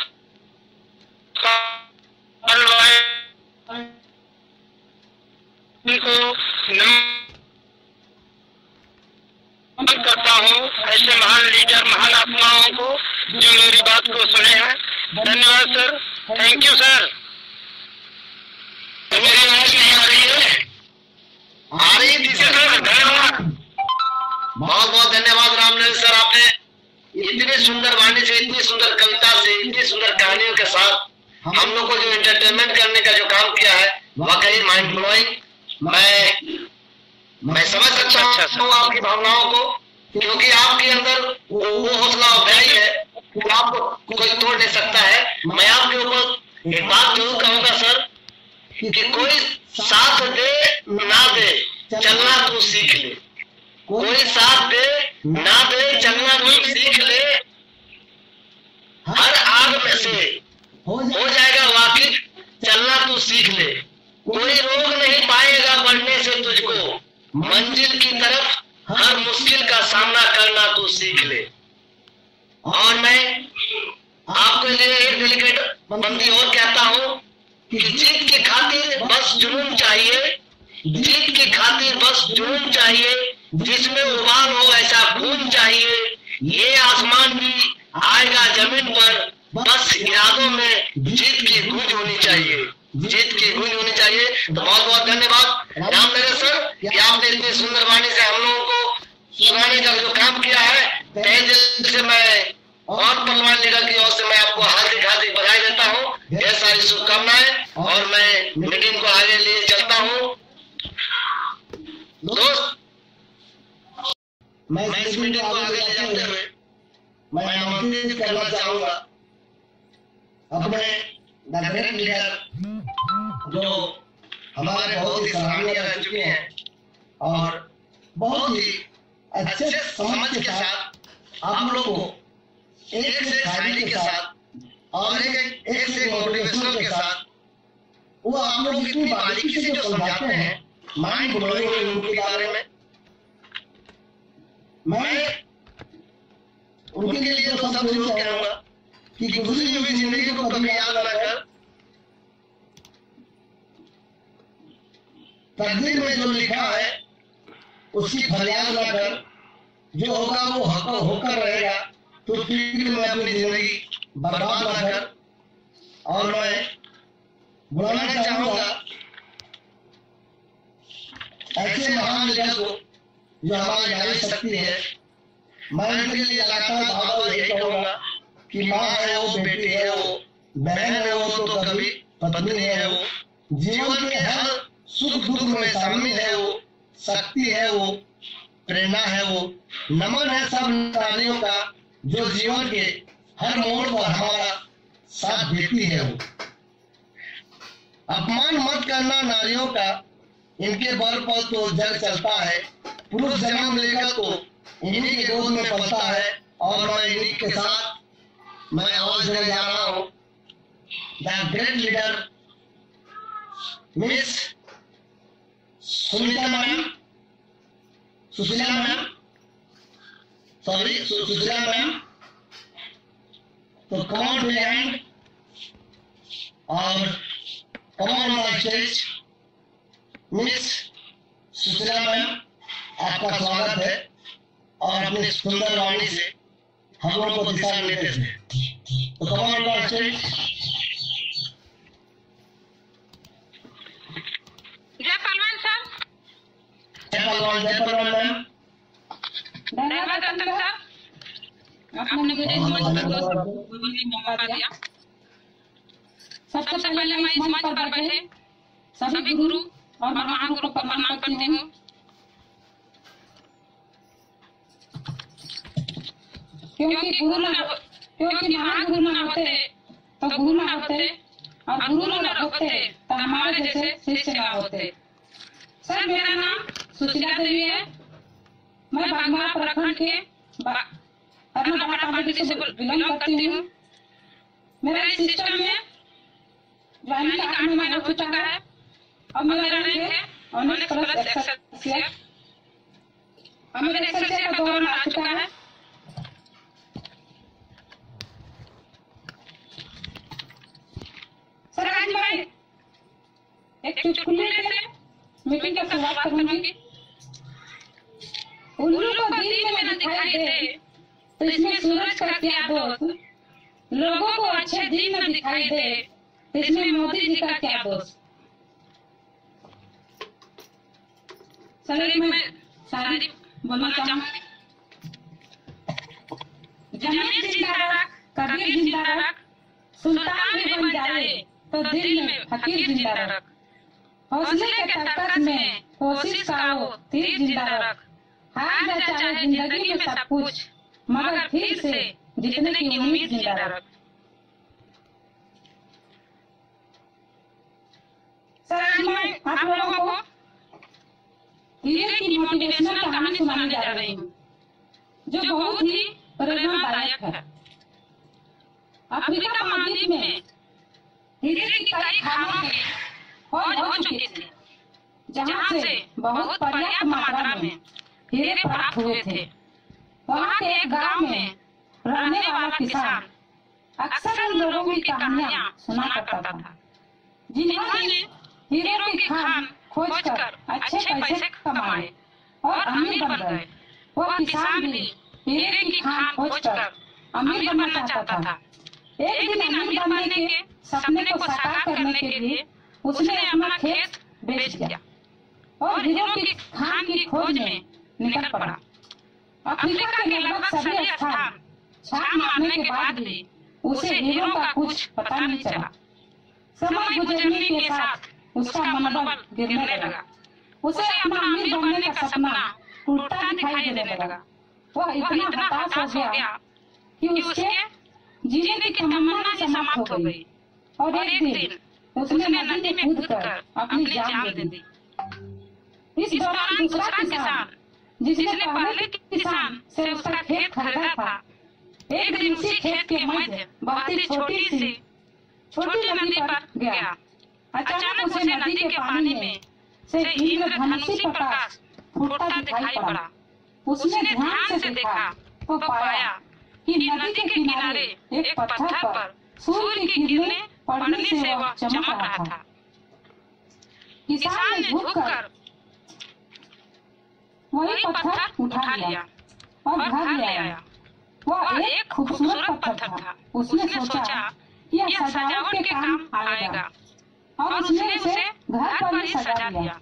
नमन करता हूँ ऐसे महान लीडर, महान आत्माओं को जो मेरी बात को सुने हैं। धन्यवाद सर, थैंक यू सर। मेरी आवाज नहीं आ रही है? आ रही थी सर, धन्यवाद, बहुत बहुत धन्यवाद रामनरेश सर, आपने इतनी सुंदर वाणी से, इतनी सुंदर कविता से, इतनी सुंदर कहानियों के साथ हम लोग को जो एंटरटेनमेंट करने का जो काम किया है वाकई माइंड ब्लोइंग। मैं समझ सकता हूँ आपकी भावनाओं को, क्योंकि आपके अंदर वो हौसला अफजाई है कि आपको कोई तोड़ नहीं सकता है। मैं आपके ऊपर एक बात जरूर कहूंगा सर कि कोई साथ दे ना दे चलना तू सीख ले, कोई साथ दे ना दे चलना तू सीख ले, हर आग में से हो जाएगा वाकिफ चलना तू सीख ले, कोई रोक नहीं पाएगा बढ़ने से तुझको, मंजिल की तरफ हर मुश्किल का सामना करना तू सीख ले। और मैं आपके लिए एक डेलिकेट बंदी और कहता हूँ कि जीत की खातिर बस जुनून चाहिए, जीत की खातिर बस जुनून चाहिए, जिसमें उबाल हो ऐसा खून चाहिए। ये आसमान भी आएगा जमीन पर, बस इरादों में जीत की गूंज होनी चाहिए, जीत की गूंज होनी चाहिए। तो बहुत बहुत धन्यवाद राम मेरे सर कि आपने इतनी सुंदर वाणी से हम लोगों को सुनाने का जो काम किया है। तहे दिल से मैं और पहलवान लीडर की ओर से मैं आपको हार्दिक हार्दिक बधाई देता हूँ, ढेर सारी शुभकामनाएं, और मैं मीटिंग को आगे लिए चलता हूँ। दोस्त, मैं इस मीटिंग को आगे ले जाते हुए मैं आमंत्रित करना चाहूंगा अपने ग्रेट लीडर जो हमारे बहुत ही सराहनीय रह चुके हैं और बहुत ही अच्छे समझ के साथ आप लोगों को एक से शायरी के साथ और एक से मोटिवेशनल के साथ वो आप लोग इतनी बारीकी से जो समझाते हैं, माइंड ब्लोइंग है उनके बारे में। मैं उनके लिए तो सब जरूर कहूंगा कि गुजरी हुई जिंदगी को कभी याद ना कर, तकदीर में जो लिखा है उसकी फरियाद ना कर, जो होगा वो होकर रहेगा, तो फिक्र में अपनी जिंदगी बर्बाद ना कर। और मैं बुलाना चाहूंगा ऐसे महान लीडर को जो हमारी नारी शक्ति है। मैं उनके लिए लगातार बाबा यही कहूंगा कि माँ है वो, बेटी है वो, बहन है वो, तो कभी पत्नी है वो, जीवन के हर सुख दुख में शामिल है वो, शक्ति है वो, प्रेरणा है वो। नमन है सब नारियों का जो जीवन के हर मोड़ पर हमारा साथ देती है वो। अपमान मत करना नारियों का, इनके बल पर तो जग चलता है, पुरुष जन्म लेकर तो इन्हीं के गोद में पलता है। और मैं इन्हीं के साथ मैं आवाज देने जा रहा हूँ the great leader miss Sunita ma'am, Sushila ma'am, sorry Sushila ma'am. तो कम ऑन बिहाइंड और come on my stage miss Sushila ma'am, आपका स्वागत है और अपनी सुंदर वाणी से हम लोगों को दिशा निर्देश दें। तो कम ऑन माय स्टेज। जय पहलवान सर। जय पहलवान मैम। धन्यवाद दत्तन सर, आपने मुझे इस मंच पर बोलने का मौका दिया। सबसे पहले मैं इस मंच पर बैठे सभी गुरु और महागुरु को प्रणाम करती हूँ। क्योंकि महागुरु न होते तो गुरु न होते, और गुरु न होते तो हमारे जैसे शिष्य न होते। सर, मेरा नाम सुशीला देवी है। मैं बागमारा प्रखंड के पार्टी से बिलोंग करती हूँ। मेरा इस सिस्टम में ज्वाइनिंग का 8 महीना हो चुका है और मेरा रैंक है ऑनर्स प्लस एक्सेलेंस और मेरे एक्सेलेंस का दौर आ चुका है। सर, आज मैं एक चुटकुले से मीटिंग की शुरुआत करूंगी। उल्लू को दिन में न दिखाई दे तो इसमें सूरज का क्या दोष, लोगों को अच्छे दिन न दिखाई दे तो इसमें मोदी जी का क्या दोष। सर, मैं शायरी बोलना चाहूंगी। जमीन जिंदा रख, कबीर जिंदा रख, सुल्तान भी बन जाए तो दिल में फकीर जिंदा रख, हौसले के तरकस में कोशिश करो तीर जिंदा रख, हार जा चाहे जिंदगी में सब कुछ मगर फिर से जीतने की उम्मीद जिंदा रख। सर, आज मैं आप लोगों को हीरे की मोटिवेशनल कहानी सुनाने जा रही हूँ जो बहुत ही प्रेरणादायक है। अफ्रीका महाद्वीप में हीरे की कई खानों की खोज हो चुकी थी, जहाँ से बहुत पर्याप्त मात्रा में हीरे प्राप्त हुए थे। वहाँ के एक गांव में रहने वाला किसान अक्सर उन लोगों की कहानियां सुना करता था जिन्होंने हीरो की खान खोजकर अच्छे पैसे कमाए और अमीर बन गए। वह किसान भी हीरे की खान खोजकर अमीर बनना चाहता था। एक दिन अमीर बनने के सपने को साकार करने के लिए उसने अपना खेत बेच दिया और हीरो की खान की खोज में निकल पड़ा। अफ्रीका के लगभग सभी स्थान छाप मारने के बाद भी उसे हीरो का कुछ पता नहीं चला। समय गुजरने के साथ उसका मनोबल गिरने लगा। उसे अपना अमीर बनने का सपना टूटता दिखाई देने लगा। वह इतना हताश हो गया कि उसके जीने की तमन्ना ही समाप्त हो गई और एक दिन उसने नदी में कूदकर अपनी जान दे दी। इस दौरान दूसरा किसान जिसने पहले किसान से उसका खेत खरीदा था, एक दिन उसी खेत के मध्य बहती छोटी नदी पर गया। अचानक उसे नदी के पानी में से इंद्रधनुषी प्रकाश फूटता दिखाई पड़ा। उसने ध्यान से देखा तो पाया कि नदी के किनारे एक पत्थर पर सूर्य की किरणें पड़ने से वह चमक रहा था। किसान ने झुककर वही पत्थर उठा लिया और घर ले आया। वह एक खूबसूरत पत्थर था। उसने सोचा यह सजावट के काम आएगा और उसने उसे घर पर ही सजा लिया।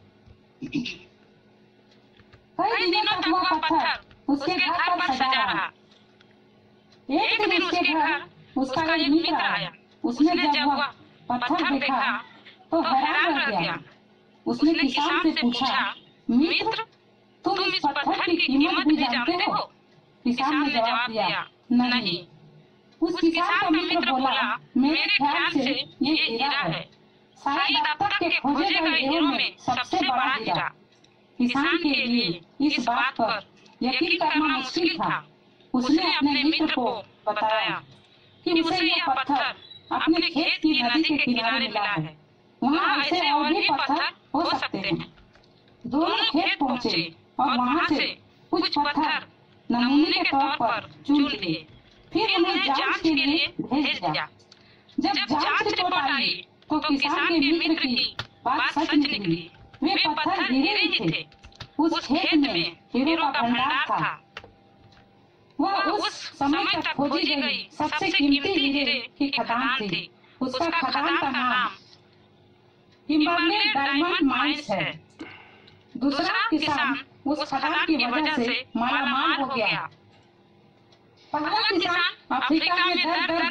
कई दिनों तक वह पत्थर उसके घर पर सजा रहा। एक दिन उसके घर उसका एक मित्र आया। उसने जब वह पत्थर देखा तो हैरान रह गया। उसने किसान से पूछा, मित्र, तुम इस पत्थर की कीमत भी जानते हो? किसान ने जवाब दिया, नहीं। उस किसान का मित्र बोला, मेरे ख्याल से ये हीरा है, शायद अब तक के खोजे गए हीरों में सबसे बड़ा हीरा। किसान के लिए इस बात पर यकीन करना मुश्किल था। उसने अपने मित्र को बताया कि उसे यह पत्थर अपने खेत की नदी के किनारे मिला है। वहाँ ऐसे और भी पत्थर हो सकते हैं। दोनों खेत पहुँचे और वहाँ से कुछ पत्थर नमूने के तौर पर चुन लिए। फिर उन्हें जांच के लिए भेज दिया। जब जांच रिपोर्ट आई तो किसान के मित्र की बात सच निकली। वे पत्थर हीरे ही थे। उस खेत में हीरो का भंडार था। वह उस समय तक खोजी गई सबसे कीमती हीरे की खदान थी। उसका खदान का नाम किम्बरले डायमंड माइंस है। दूसरा किसान उस खदान की वजह से मालामाल हो गया। पहला किसान अफ्रीका में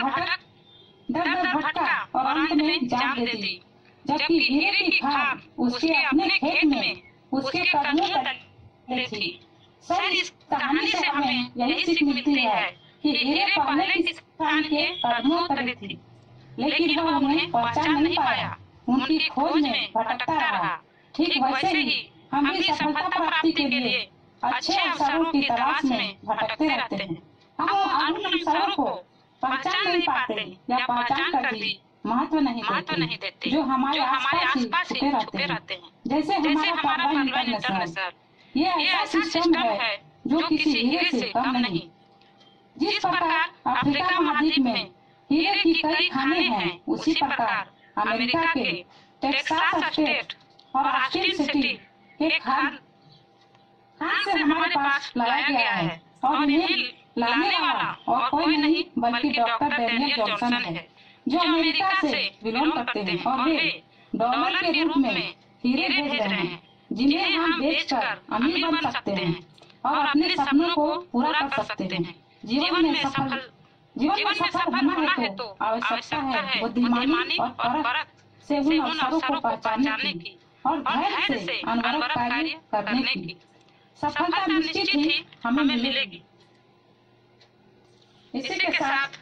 दर भटका और अंत में जान दे दी, जबकि हीरे की खान उसके अपने खेत में उसके कदमों तले थी। सर, इस कहानी से हमें यही सीख मिलती है कि हीरे पहले किसान के कदमों तले थी, लेकिन वह उन्हें पहचान नहीं पाया। उनकी खोज में भटकता रहा। ठीक वैसे ही हम भी सफलता प्राप्ति के लिए अच्छे अवसरों की तलाश में भटकते रहते हैं। हम उन अवसरों को पहचान नहीं पाते या पहचान कर भी महत्व नहीं देते जो हमारे आसपास ही छुपे रहते हैं। जैसे हमारा परवान इंटरनेशनल, ये ऐसा सिस्टम है जो किसी हीरे से कम नहीं। जिस प्रकार अफ्रीका महाद्वीप में हीरे की कई खानें हैं, उसी प्रकार अमेरिका के टेक्सास स्टेट और ऑस्टिन सिटी के खान से हमारे पास लाया गया है और इन्हें लाने वाला और कोई नहीं बल्कि डॉक्टर डेनियल जॉनसन है, जो अमेरिका से बिलोंग करते हैं और वे डॉलर के रूप में हीरे भेज रहे हैं, जिन्हें हम बेचकर अमीर बन सकते हैं और अपने सपनों को पूरा कर सकते हैं। जीवन में सफल होना है तो आवश्यकता है बुद्धिमानी और परख से उन अवसरों को पहचानने की और धैर्य से अनवरत कार्य करने की। सफलता निश्चित ही हमें मिलेगी। इसी के साथ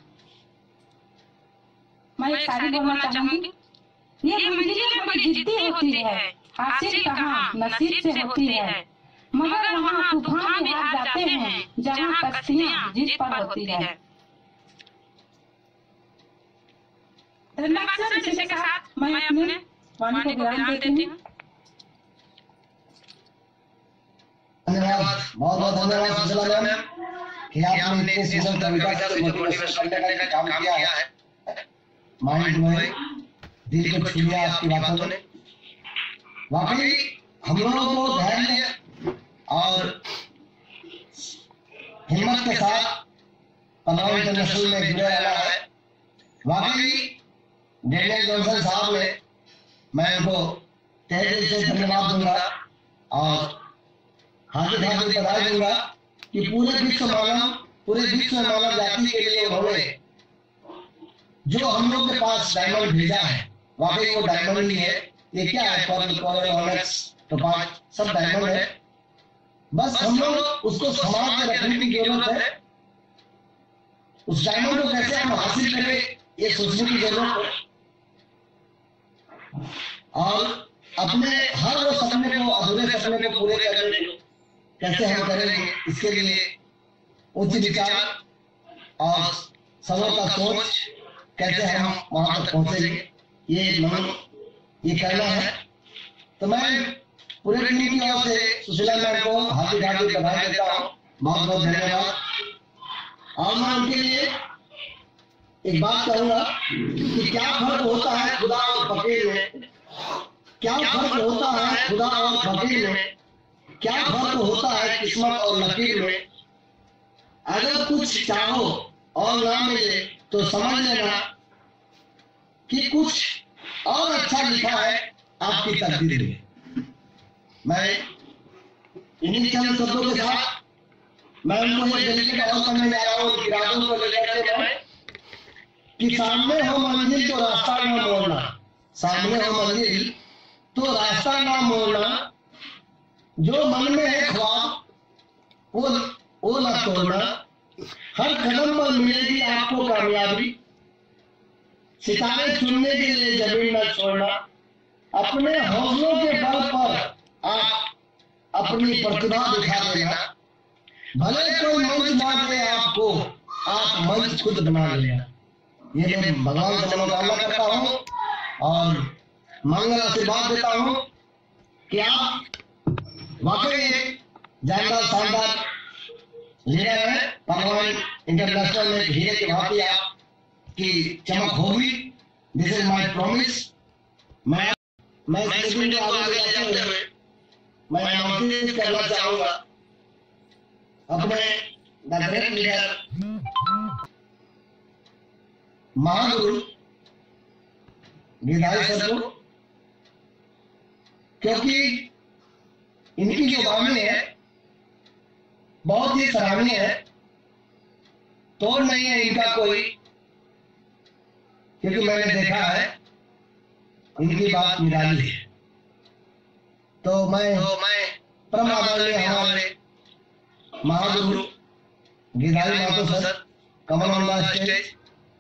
मैं एक शायरी बोलना चाहूंगी। ये मंजिलें बड़ी जिद्दी होती है, हासिल कहाँ नसीब से होती है, मगर वहाँ तूफान भी हार जाते हैं जहाँ कश्तियाँ जिद पर होती है। धन्यवाद। इसी के साथ मैं अपने वाणी को विराम देती हूँ। धन्यवाद, बहुत बहुत धन्यवाद सुशीला मैम। कि आपने इतने सुंदर कविता से मोटिवेशन करने का काम किया है। माइंड ब्लोइंग, दिल को छू लिया आपकी बातों ने। वाकई हम लोगों को धैर्य और हिम्मत के साथ पहलवान इंटरनेशनल में जुड़े रहना है। वाकई डेनियल जॉनसन साहब ने, मैं उनको तहे दिल से धन्यवाद दूंगा और हार्दिक हार्दिक बधाई दूंगा कि पूरे विश्व में मानव जाति के लिए उन्होंने जो हम लोग के पास डायमंड भेजा है, वाकई वो डायमंड ही है। ये क्या है, टोपाज सब डायमंड है। बस हम लोग उसको संभाल के रखने की जरूरत है। उस डायमंड को कैसे हम हासिल करें, ये सोचने की जरूरत है। और अपने हर वो सपने को, अधूरे सपने को पूरे करने को कैसे हम करेंगे, इसके लिए उच्च विचार और सबों का सोच कैसे हम वहां तक पहुंचेंगे, ये कहना है। तो मैं पूरे टीम की ओर से सुशीला मैम को हार्दिक हार्दिक बधाई देता हूँ, बहुत बहुत धन्यवाद। और मैं उनके लिए एक बात कहूंगा कि क्या फर्क होता है खुदा और फकीर में, क्या फर्क होता है खुदा और फकीर में, क्या फर्क होता है किस्मत और लकीर में। अगर कुछ चाहो और ना मिले तो समझ लेना कि कुछ और अच्छा लिखा है आपकी तकदीर में। मैं इन्हीं चंद शब्दों के साथ मैं उनको ये डेलीकेट और करने जा रहा हूँ इरादों को लेकर के मैं कि सामने हो मंजिल तो रास्ता ना मोड़ना, सामने हो मंजिल तो रास्ता ना मोड़ना, जो मन में है ख्वाब वो ना तोड़ना, हर कदम पर मिलेगी आपको कामयाबी, सितारे चुनने के लिए जमीन न छोड़ना, अपने हौसलों के बल पर आप अपनी प्रतिभा दिखा देना, भले कोई मंच ना दे आपको, आप मंच खुद बना लेना। ये मैं भगवान से मनोकामना करता हूँ और मंगल आशीर्वाद देता हूँ कि आप वाकई एक जानदार शानदार लीडर है। पहलवान इंटरनेशनल में हीरे की भांति आपकी चमक होगी। This is my promise. मैं इस मीटिंग को आगे ले जाते हुए मैं आमंत्रित करना चाहूंगा अपने द ग्रेट लीडर महागुरु गिरधारी सर को, क्योंकि इनकी जो वाणी है बहुत ही सराहनीय है, तोड़ नहीं है इनका कोई, क्योंकि मैंने देखा है इनकी बात निराली है। तो मैं परम आदरणीय हमारे महागुरु Girdhari Mahato sir come on on the stage,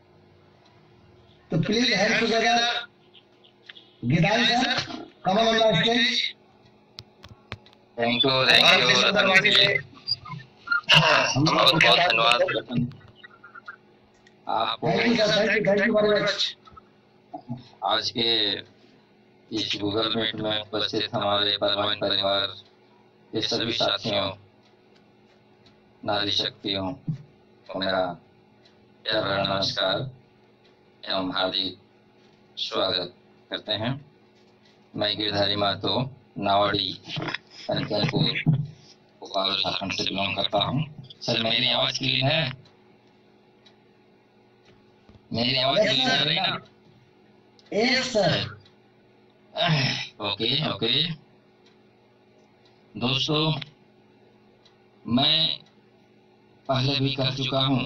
तो please help together Girdhari sir come on on the stage. Thank you बहुत बहुत धन्यवाद आपको। आज के इस गूगल मीट में उपस्थित हमारे पहलवान परिवार के सभी साथियों, नारी शक्तियों को मेरा प्यारा नमस्कार एवं हार्दिक स्वागत करते हैं। मैं गिरधारी महतो नावाड़ी कनकनपुर भोपाल झारखंड से बिलोंग करता हूँ। सर मेरी आवाज क्लीन है? मेरी आवाज क्लीन है रही ना? Yes sir. ओके दोस्तों, मैं पहले भी कह चुका हूँ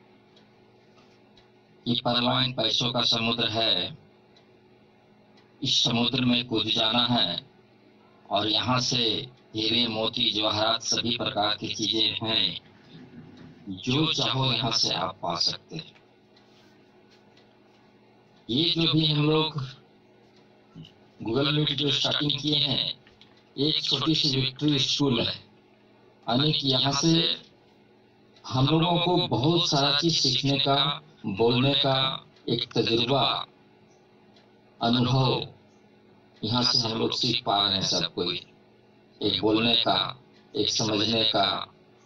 कि पहलवान पैसों का समुद्र है, इस समुद्र में कूद जाना है और यहाँ से हीरे मोती जवाहरात सभी प्रकार की चीजें हैं, जो चाहो यहाँ से आप पा सकते हैं। ये जो भी हम लोग गूगल मीट जो स्टार्टिंग किए हैं, एक छोटी सी विक्ट्री स्कूल है, यानी कि यहाँ से हम लोगों को बहुत सारा चीज सीखने का, बोलने का एक तजुर्बा, अनुभव यहाँ से हम लोग सीख पा रहे हैं। सब कोई एक बोलने का, एक समझने का,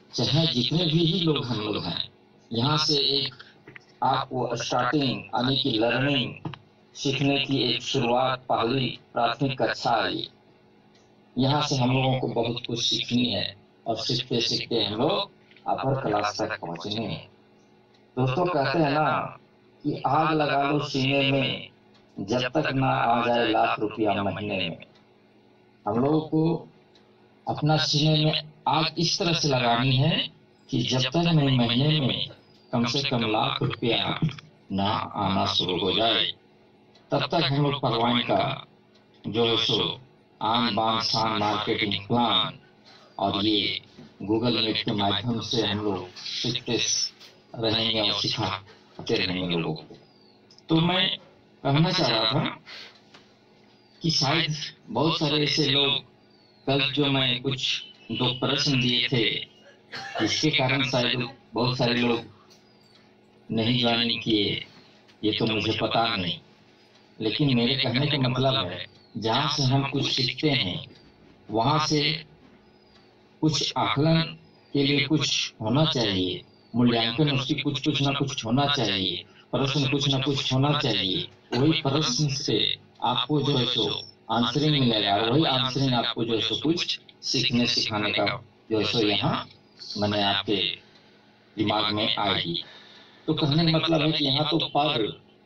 चाहे जितने भी लोग हम लोग हैं, यहाँ से एक आपको स्टार्टिंग यानी कि लर्निंग सीखने की एक शुरुआत, पहली प्राथमिक कक्षा आई। यहाँ से हम लोगों को बहुत कुछ सीखनी है और सीखते सीखते हम लोग अपर क्लास तक पहुँचने हैं। दोस्तों कहते हैं ना कि आग लगा लो सीने में, जब तक ना आ जाए लाख रुपया महीने में। हम लोगों को अपना सीने में आग इस तरह से लगानी है कि जब तक नहीं महीने में कम से कम लाख रुपया ना आना शुरू हो जाए, तब तक हम लोग परवान का जो है सो आन बान शान मार्केटिंग प्लान और ये गूगल मीट के माध्यम से हम लोग सीखते रहेंगे और सिखाते रहेंगे लोगों को। तो मैं कहना चाह रहा था कि शायद बहुत सारे ऐसे लोग, कल जो मैं कुछ 2 प्रश्न दिए थे, इसके कारण शायद बहुत सारे लोग नहीं ज्वाइन किए, ये तो मुझे पता नहीं। लेकिन मेरे कहने का मतलब है, जहाँ से हम कुछ सीखते हैं वहाँ से कुछ आकलन के लिए कुछ होना चाहिए, मूल्यांकन उसकी कुछ ना कुछ होना चाहिए, प्रश्न कुछ ना कुछ होना चाहिए। वही प्रश्न से आपको जो है सो आंसरिंग मिलेगा, वही आंसरिंग आपको जो है सो कुछ सीखने सिखाने का जो है सो यहाँ मैंने आपके दिमाग में आएगी। तो कहने का मतलब है कि यहाँ तो पर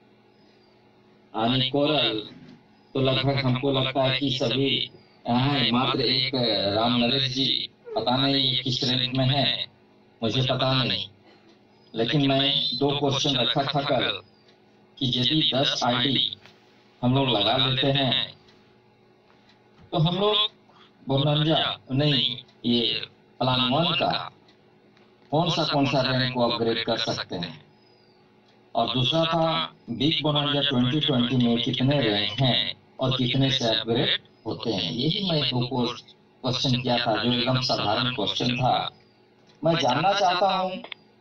यानी कोरल तो लगभग हमको लगता है कि सभी यहाँ मात्र एक राम नरेश जी, पता नहीं ये किस रैंक में है, मुझे पता नहीं। लेकिन मैं 2 क्वेश्चन रखा था कल कि यदि 10 आईडी हम लोग लगा लेते हैं तो हम लोग बोनंजा नहीं, ये प्लान 1 का कौन सा रैंक को अपग्रेड कर सकते हैं। और दूसरा था बिग बोनंजा 2020 में कितने रैंक हैं और कितने से अपग्रेड होते हैं। यही मैं 2 क्वेश्चन किया था, जो एकदम साधारण क्वेश्चन था। मैं जानना चाहता हूँ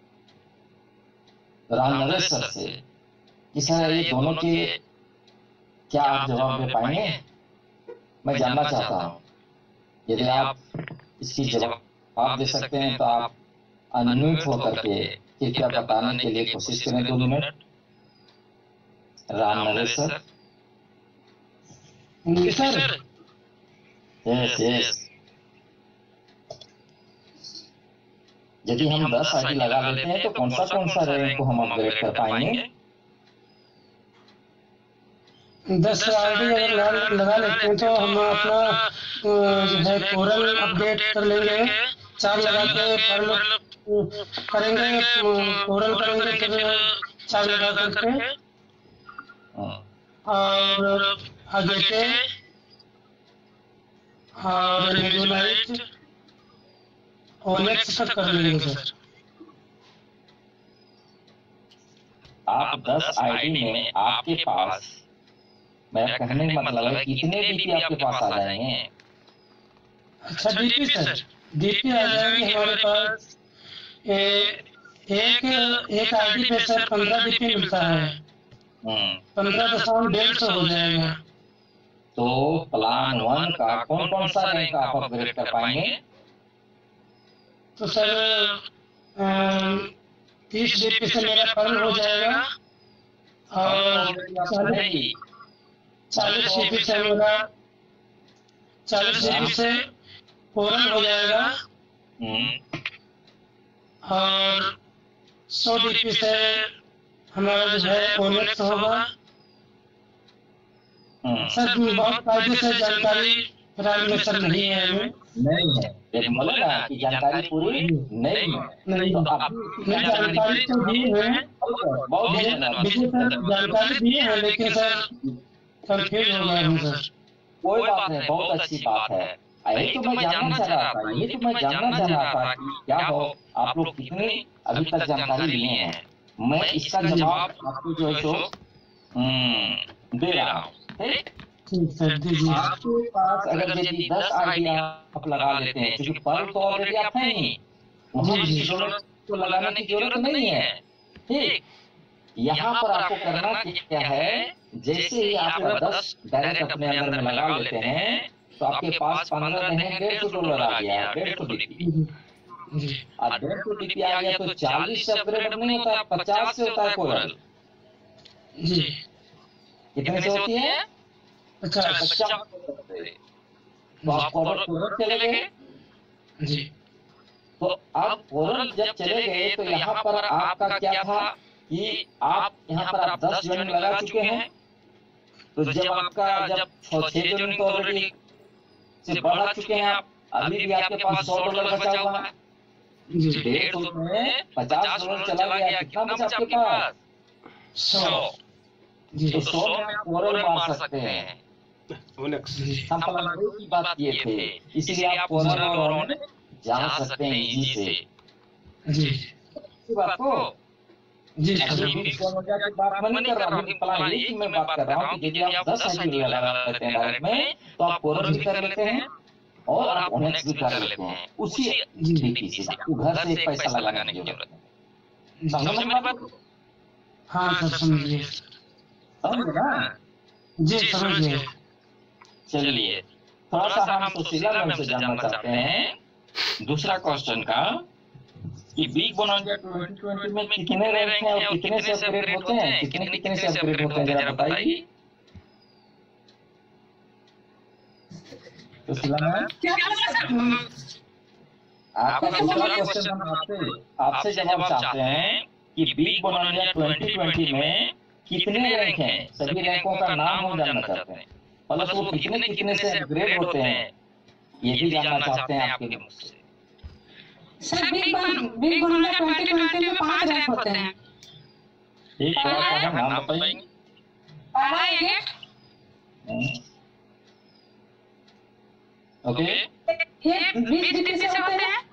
राम नरेश सर से कि सर ये दोनों के क्या आप जवाब दे पाएंगे। मैं जानना चाहता हूँ, यदि आप इसकी जवाब दे सकते हैं तो आप अनम्यूट होकर के कृपया बताने के लिए कोशिश करें 2 minute. Ram Naresh sir. Sir yes. यदि हम 10 आईडी लगा लेते हैं तो कौन सा रैंक को हम अपग्रेड कर पाएंगे। 10 आईडी अगर लगा लेते हैं तो हम अपना जो है कोरल अपडेट कर लेंगे। 4 लगा के करेंगे, कोरल करेंगे, फिर 4 लगा करके और आगे के और नेबुलाइट और नेक्स्ट तक कर लेंगे सर। आप 10 आईडी में आपके पास, मेरा कहने का मतलब है कितने डीपी आपके पास आ जाएंगे। अच्छा डीपी सर, डीपी आ जाएंगे हमारे पास एक आईडी पे सर 15 डीपी मिलता है। 15.150 हो जाएगा। तो प्लान 1 का कौन सा रैंक आप अपग्रेड कर पाएंगे। तो सर 30 डीपी से मेरा फर्म हो जाएगा और 40 डीपी से मेरा 40 डीपी से कोरल हो जाएगा और 100 डीपी से हमारा जो है ओनेक्स होगा। सर बहुत फायदे से जानकारी फिलहाल में सर नहीं है हमें। नहीं है, लेकिन बोले ना कि जानकारी पूरी नहीं है। नहीं जानकारी तो दी है, जानकारी दी है, लेकिन सर कंफ्यूज हो गए हम सर। कोई बात नहीं, बहुत अच्छी बात है। यही तो मैं जानना चाह रहा था, ये तो मैं जानना चाह रहा था कि क्या हो आप लोग कितनी अभी तक जानकारी लिए हैं। मैं इसका जवाब आपको जो है सो दे रहा हूँ। आपके पास अगर यदि 10 आईडी आप लगा लेते हैं, क्योंकि पर्ल तो ऑलरेडी आप हैं ही, वहाँ तो लगाने की जरूरत नहीं है। ठीक, यहाँ पर आपको करना क्या है, जैसे ही आप 10 डायरेक्ट अपने अंदर में लगा लेते हैं तो आपके पास 15 नहीं $150 आ गया, 150 डीपी। और 150 DP आ गया तो 40 से अपग्रेड नहीं होता, 50 से होता है कोरल। जी कितने से होती है? 50। तो आप कोरल चले गए जी। तो अब कोरल जब चले गए तो यहाँ पर आपका क्या था कि आप यहाँ पर आप 10 ज्वाइनिंग लगा चुके हैं। तो जब आपका जब 6 ज्वाइनिंग तो ऑलरेडी से बढ़ा चुके हैं आप, अभी भी आपके पास $100 बचा हुआ है। 150 में $50 चला गया, कितना बचा आपके पास? 100। तो 100 में आप कोरल मार सकते हैं। हम प्लम्बरी की बात किए थे, इसलिए आप कोरल और ऑनिक्स जा सकते हैं इजी से। जी इसी बात को जी अभी बीच गोनोरिया की बात मैं नहीं कर रहा हूँ, प्लान की मैं बात कर रहा हूँ कि यदि आप 10 साइकिल लगा लेते हैं डायरेक्ट में तो आप कोरल भी कर लेते हैं और आप ऑनिक्स भी कर लेते हैं उसी DP से। आपको घर से एक पैसा लगाने की जरूरत है। समझ में बात? हाँ सर समझिए। समझ ना? जी समझिए। चलिए थोड़ा सा हम सुशीला मैम से जानना चाहते हैं दूसरा क्वेश्चन का कि बिग बोनोरिया 2020 में कितने रैंक हैं और कितने से अपग्रेड होते हैं, कितने से अपग्रेड होते हैं जरा बताइए। सुशीला मैम आपका दूसरा क्वेश्चन हम आपसे जवाब चाहते हैं कि बिग बोनोरिया 2020 में कितने रैंक हैं, सभी रैंकों का नाम हम जानना चाहते हैं, प्लस वो कितने से अपग्रेड होते हैं ये भी जानना चाहते हैं आपके मुख से। सर बिग बोनोरिया 2020 में 5 रैंक होते हैं। एक बार का नाम बताएंगे? पहला एजेंट, ओके, ये 20 DP से होते हैं।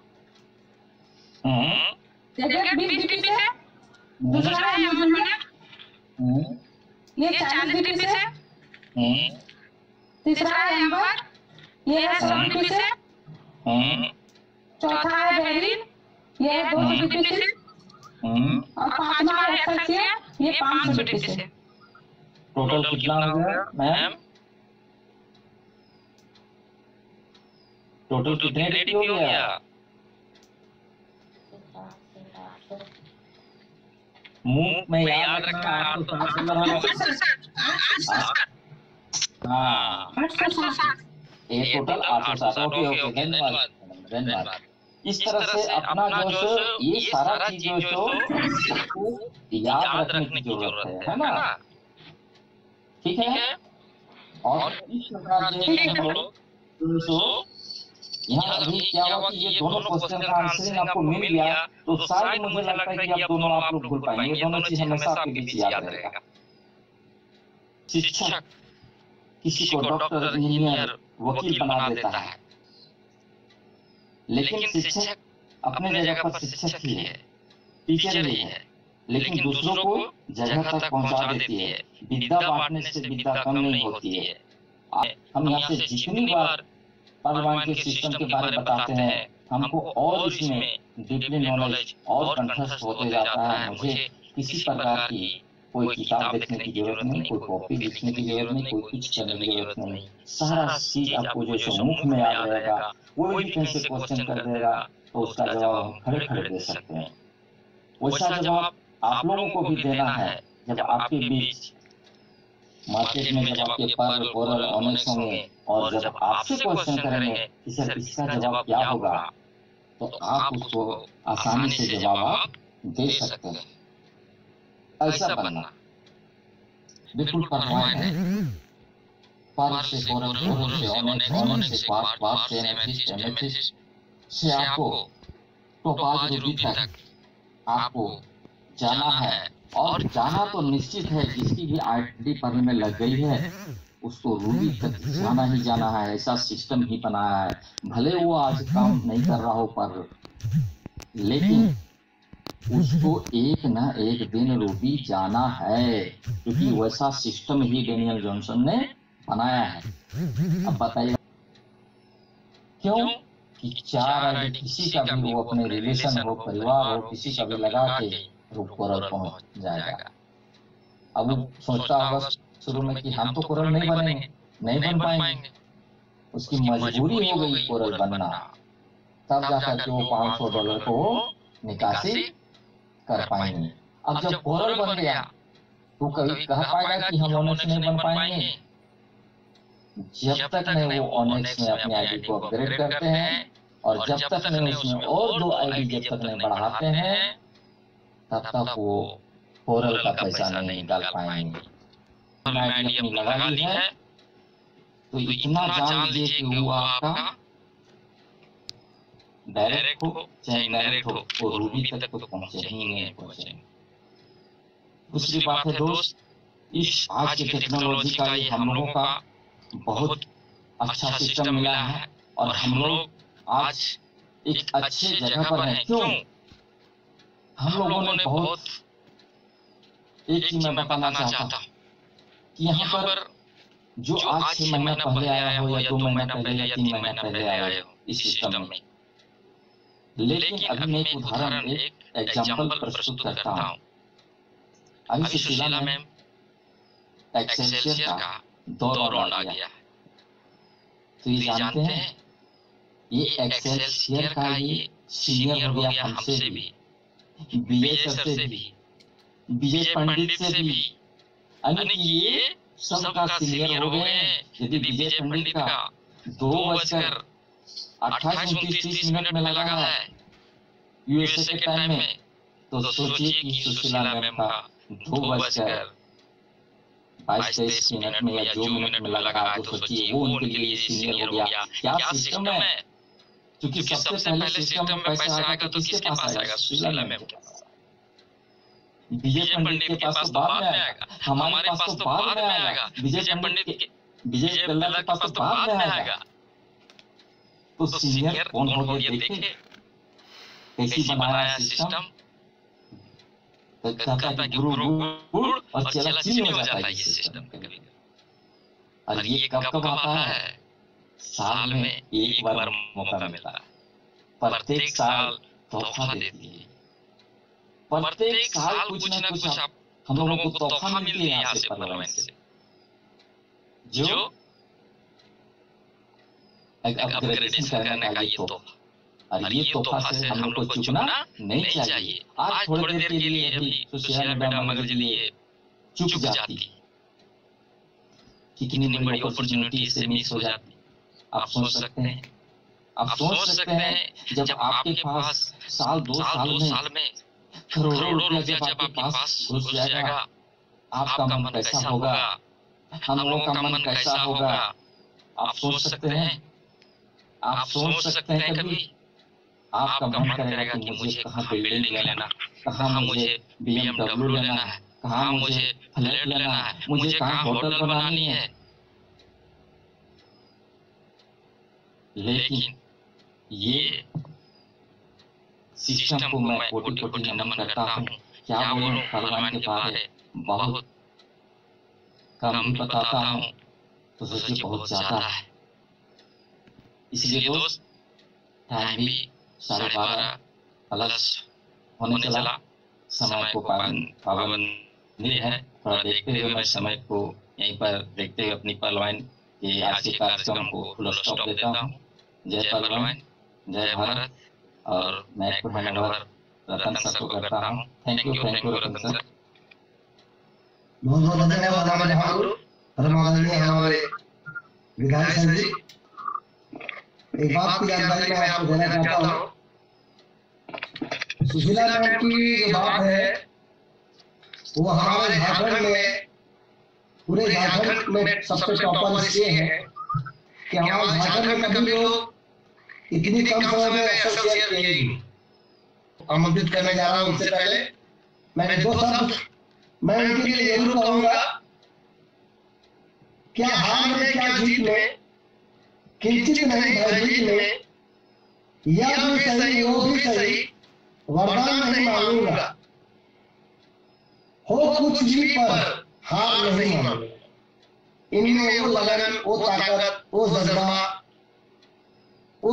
एजेंट 20 DP से। दूसरा है एमोनिया, ये 40 DP से। तीसरा है एम्बर, ये है 100 DP से। चौथा है बेरिन, ये है 200 DP से। और पांचवा है एक्सेसिया, ये 500 DP से। टोटल कितना हो गया मैम? टोटल कितने DP हो गया? मुंह में याद रखना आपको 700। हाँ ये टोटल 860। ओके धन्यवाद। इस तरह से अपना जो ये सारा चीज जो आपको याद रखने की जरूरत है ना, ठीक है। और इस प्रकार से हम लोग यहाँ अभी क्या हुआ कि ये दोनों क्वेश्चन का आंसरिंग आपको मिल गया तो शायद मुझे लगता है कि आप दोनों आप लोग भूल पाएंगे। दोनों चीज हमेशा आपके बीच याद रहेगा। शिक्षक किसी को डॉक्टर, इंजीनियर, वकील बना देता है, लेकिन शिक्षक अपने जगह पर शिक्षक ही है, टीचर ही है, लेकिन दूसरों को जगह तक पहुंचा देती है। विद्या बांटने से विद्या कम नहीं होती है। हम यहाँ से जितनी बार परिवार के सिस्टम के बारे में बताते हैं हमको और इसमें डीपली नॉलेज और कंठस्थ होते जाता है। मुझे किसी प्रकार की कोई किताब देखने की जरूरत नहीं, कोई कॉपी लिखने की जरूरत नहीं, कोई कुछ करने की जरूरत नहीं। सारा चीज आपको जो मुख में याद रहेगा, कोई भी कहीं से क्वेश्चन कर देगा तो उसका जवाब हम खड़े खड़े दे सकते हैं। वैसा जवाब आप लोगों को भी देना है। जब आपके बीच मार्केट में जब आपके पर्ल, कोरल, ऑनिक्स होंगे और जब आपसे क्वेश्चन करेंगे कि सर इसका जवाब क्या होगा, तो आप उसको आसानी से जवाब आप दे सकते हैं। ऐसा बनना बिल्कुल परवाह नहीं। पर्ल से कोरल, कोरल से ऑनिक्स, ऑनिक्स से क्वार्ट्ज, क्वार्ट्ज से एमेथिस्ट, एमेथिस्ट से आपको टोपाज रूबी तक आपको जाना है। और जाना तो निश्चित है, जिसकी भी आईडी पढ़ने में लग गई है उसको रूबी तक जाना ही जाना है। ऐसा सिस्टम ही बनाया है। भले वो आज काम नहीं कर रहा हो पर लेकिन उसको एक ना एक दिन रूबी जाना है, क्योंकि वैसा सिस्टम ही डेनियल जॉनसन ने बनाया है। अब बताइए क्यों कि 4 आईडी किसी का भी वो अपने रिलेशन हो, परिवार हो, किसी का भी लगा के कोरल पहुंच जाएगा। अब वो सोचता होगा शुरू में कि हम तो कोरल नहीं बनेंगे, नहीं बन पाएंगे। उसकी मजबूरी हो गई कोरल बनना, तब जाकर के वो $500 को निकासी कर पाएंगे। अब जब कोरल बन गया तो कभी कह पाएगा कि हम ओनेक्स नहीं बन पाएंगे। जब तक नहीं वो ओनेक्स में अपने आईडी को अपग्रेड करते हैं और जब तक नहीं उसमें और 2 आईडी जब तक नहीं बढ़ाते हैं तब तक वो कोरल का पैसा नहीं निकाल पाएंगे। आईडी अपनी लगा ली है तो इतना जान लीजिए कि वो आपका डायरेक्ट हो चाहे इनडायरेक्ट हो वो रूबी तक तो पहुंचे ही नहीं पहुंचेंगे। दूसरी बात है दोस्त, इस आज की टेक्नोलॉजी का ये हम लोगों का बहुत अच्छा सिस्टम मिला है और हम लोग आज एक अच्छे जगह पर हैं। क्यों? हम लोगों ने बहुत एक चीज मैं बताना चाहता हूँ कि यहाँ पर जो आज 6 महीना पहले आया हो या 2 महीना पहले या 3 महीना पहले आया हो इस सिस्टम में, लेकिन अभी मैं एक उदाहरण एक एग्जाम्पल प्रस्तुत करता हूँ। अभी सुशीला में एक्सेल्सियर का 2 राउंड आ गया। तो ये जानते हैं ये एक्सेल्सियर का ये सीनियर हो गया हमसे भी, बीए सर से भी, विजय पंडित से भी, यानी कि ये सबका सीनियर हो गए। यदि विजय पंडित का 2:28-29 में लगा है यूएसए के टाइम में, तो सोचिए कि सुशीला मैम का 2:22-23 में या 2 मिनट में लगा है, तो सोचिए वो उनके लिए सीनियर हो गया। क्या सिस्टम है? क्योंकि सबसे पहले सिस्टम में पैसा आएगा तो किसके पास आएगा? सुशीला मैम के पास। विजय पंडित के पास तो बाद में आएगा, हमारे पास तो बाद में आएगा, विजय गल्ला के पास तो बाद में आएगा। तो सीनियर कौन हो गया देखे कैसी बनाया सिस्टम। कहता है गुरु और चला चीनी हो जाता है ये सिस्टम कभी। और ये कब आता है? साल में एक बार मौका मिलता है। प्रत्येक साल तोहफा देती है, प्रत्येक साल कुछ ना कुछ हम लोगों को तोहफा मिलती है यहाँ से पार्लियामेंट से, जो अपग्रेडेशन करने का ये तोहफा। और ये तोहफा से हम लोग को चूकना नहीं चाहिए। आज थोड़ी देर के लिए अभी सुशीला मैडम अगर लिए चूक जाती, कितनी बड़ी अपॉर्चुनिटी इससे मिस हो जाती। आप सोच सकते हैं, जब आपके पास साल 2 साल में करोड़ों रुपया जब आपके पास घुस जाएगा, आपका मन कैसा होगा? हम लोगों का मन कैसा होगा? आप सोच सकते हैं कभी? आपका मन करेगा कि मुझे कहाँ बिल्डिंग लेना, कहाँ मुझे BMW लेना है, कहाँ मुझे फ्लैट लेना है, मुझे कहाँ होटल बनानी है। लेकिन ये सिस्टम को मैं कोटि नमन करता हूँ। क्या बोलूं, पार्लियामेंट के बारे बहुत कम ही बताता हूँ, तो सोचिए बहुत ज्यादा है। इसलिए दोस्त टाइम भी 12:30 होने चला। समय को पाबंदी है, थोड़ा देखते हुए मैं समय को यहीं पर देखते हुए अपनी पार्लियामेंट के आज के कार्यक्रम को फुल स्टॉप देता हूँ। जय पार्लियामेंट, जय भारत। और मैं हैंड ओवर रतन सर को करता हूँ। Thank you Ratan sir. बहुत बहुत धन्यवाद हमारे महागुरु परमानंदनीय हमारे विधायक सर जी। एक बात की जानकारी मैं आपको देना चाहता हूँ। सुशीला मैम की जो बात है वो हमारे झारखंड में, पूरे झारखंड में सबसे टॉपर ये है कि हमारे झारखंड में कभी लोग इतनी कम समय में एसोसिएट किए। आमंत्रित करने जा रहा हूँ। उससे पहले मैंने 2 शब्द मैं उनके लिए जरूर कहूंगा। क्या हार में क्या जीत में, किंचित नहीं भयभीत में, यह भी सही वो भी सही, वरदान नहीं मांगूंगा। हो कुछ भी पर हार नहीं मांगूंगा। इनमें वो लगन, वो ताकत, वो जज्बा, वो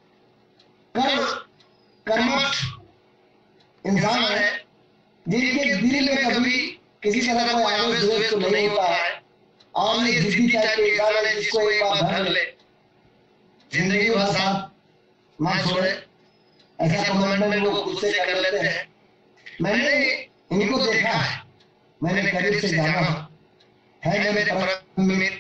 कर्मठ इंसान है जिनके दिल में कभी किसी तरह का आवेश द्वेष तो नहीं होता है। और ये जिद्दी टाइप के इंसान है जिसको एक बार धर ले जिंदगी भर साथ ना छोड़े, ऐसा कमिटमेंट वो खुद से कर लेते हैं। मैंने इनको देखा है, मैंने करीब से जाना है मेरे परम मित्र,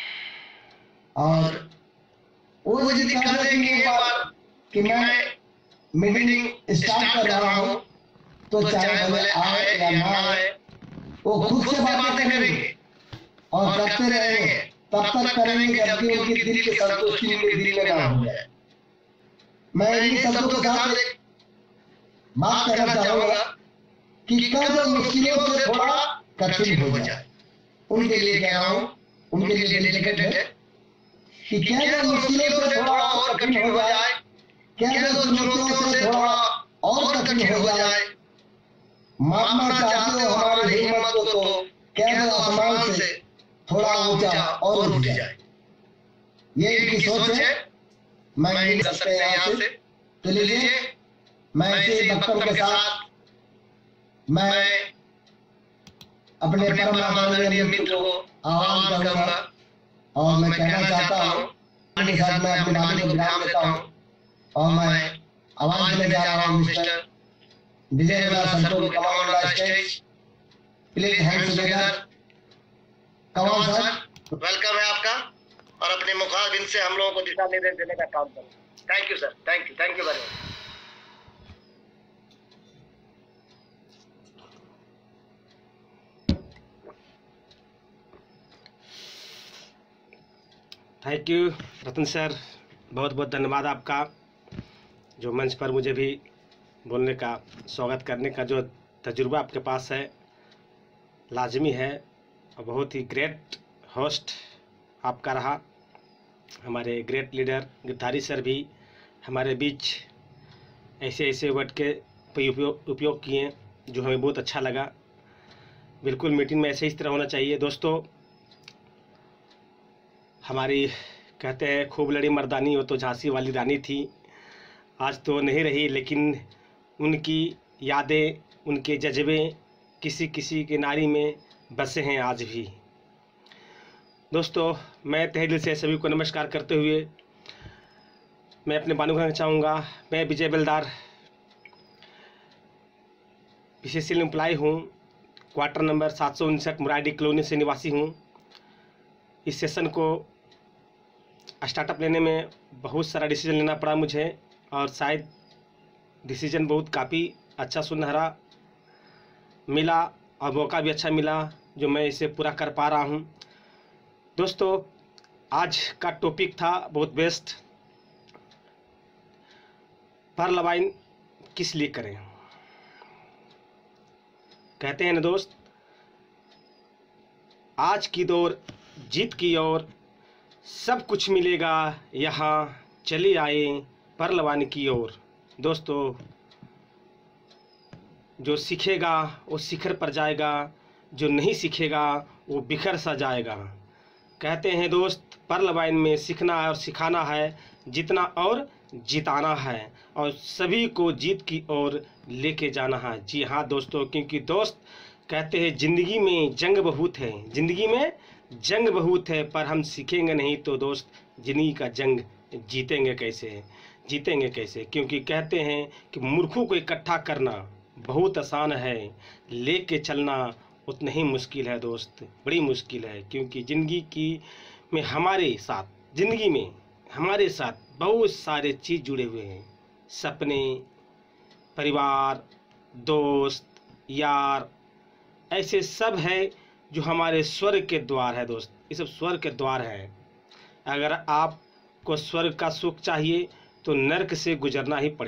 और वो यदि कह देंगे एक बार कि मैं मीटिंग स्टार्ट कर रहा हूँ, तो चाहे भले आए या ना आए, वो खुद से बातें करेंगे और करते रहेंगे, तब तक करेंगे जबकि उनकी दिल की संतुष्टि उनके दिल में ना हो जाए। मैं इन शब्दों के साथ एक बात कहना चाहूंगा कि कब मुश्किलों से थोड़ा कठिन हो जाए, उनके लिए कह रहा हूँ, उनके लिए डेडिकेटेड है कि क्या जो मुश्किलों से थोड़ा और कठिन हो जाए, क्या जो चुनौतियों से थोड़ा और कठिन हो जाए, मापना चाहते हो हमारी हिम्मत को, तो क्या जो आसमान से थोड़ा ऊंचा और उठ जाए। ये इनकी सोच है, मैं नहीं कर सकते यहाँ से। तो लीजिए, मैं इसी वक्तव्य के साथ मैं अपने परम आदरणीय मित्र को आह्वान करूंगा, और मैं कहना चाहता हूँ उनके साथ मैं अपनी वाणी को विराम देता हूँ, और मैं आवाज देने जा रहा हूँ mister Vijay Santosh come on on the stage. Please hands together. Come on sir, welcome है आपका, और अपने मुखारबिन से हम लोगों को दिशा निर्देश देने का काम करें। Thank you sir, thank you very much. Thank you Ratan sir, बहुत बहुत धन्यवाद आपका, जो मंच पर मुझे भी बोलने का, स्वागत करने का जो तजुर्बा आपके पास है, लाजमी है, और बहुत ही ग्रेट होस्ट आपका रहा। हमारे ग्रेट लीडर गिरधारी सर भी हमारे बीच ऐसे ऐसे वर्ड के उपयोग किए जो हमें बहुत अच्छा लगा। बिल्कुल मीटिंग में ऐसे इस तरह होना चाहिए दोस्तों। हमारी कहते हैं खूब लड़ी मर्दानी, वो तो झांसी वाली रानी थी, आज तो नहीं रही, लेकिन उनकी यादें, उनके जज्बे किसी किसी के नारी में बसे हैं आज भी। दोस्तों, मैं तहे दिल से सभी को नमस्कार करते हुए मैं अपने बानू कहना चाहूँगा। मैं विजय बेलदार PCCL एम्प्लॉय हूँ, क्वार्टर नंबर 759 मुराडी कॉलोनी से निवासी हूँ। इस सेशन को स्टार्टअप लेने में बहुत सारा डिसीजन लेना पड़ा मुझे, और शायद डिसीजन बहुत काफ़ी अच्छा सुनहरा मिला, और मौका भी अच्छा मिला जो मैं इसे पूरा कर पा रहा हूँ। दोस्तों, आज का टॉपिक था बहुत बेस्ट, पर्ल वाइन किस लिए करें। कहते हैं ना दोस्त, आज की दौर जीत की ओर, सब कुछ मिलेगा यहाँ, चले आए पर्ल वाइन की ओर। दोस्तों, जो सीखेगा वो शिखर पर जाएगा, जो नहीं सीखेगा वो बिखर सा जाएगा। कहते हैं दोस्त, पर्ल वाइन में सीखना और सिखाना है जितना, और जिताना है, और सभी को जीत की ओर लेके जाना है। जी हाँ दोस्तों, क्योंकि दोस्त कहते हैं ज़िंदगी में जंग बहुत है, ज़िंदगी में जंग बहुत है, पर हम सीखेंगे नहीं तो दोस्त ज़िंदगी का जंग जीतेंगे कैसे। क्योंकि कहते हैं कि मूर्खों को इकट्ठा करना बहुत आसान है, लेके चलना उतना ही मुश्किल है दोस्त, बड़ी मुश्किल है। क्योंकि ज़िंदगी में हमारे साथ बहुत सारे चीज़ जुड़े हुए हैं, सपने, परिवार, दोस्त, यार, ऐसे सब है जो हमारे स्वर्ग के द्वार है दोस्त। ये सब स्वर्ग के द्वार हैं। अगर आपको स्वर्ग का सुख चाहिए तो नर्क से गुजरना ही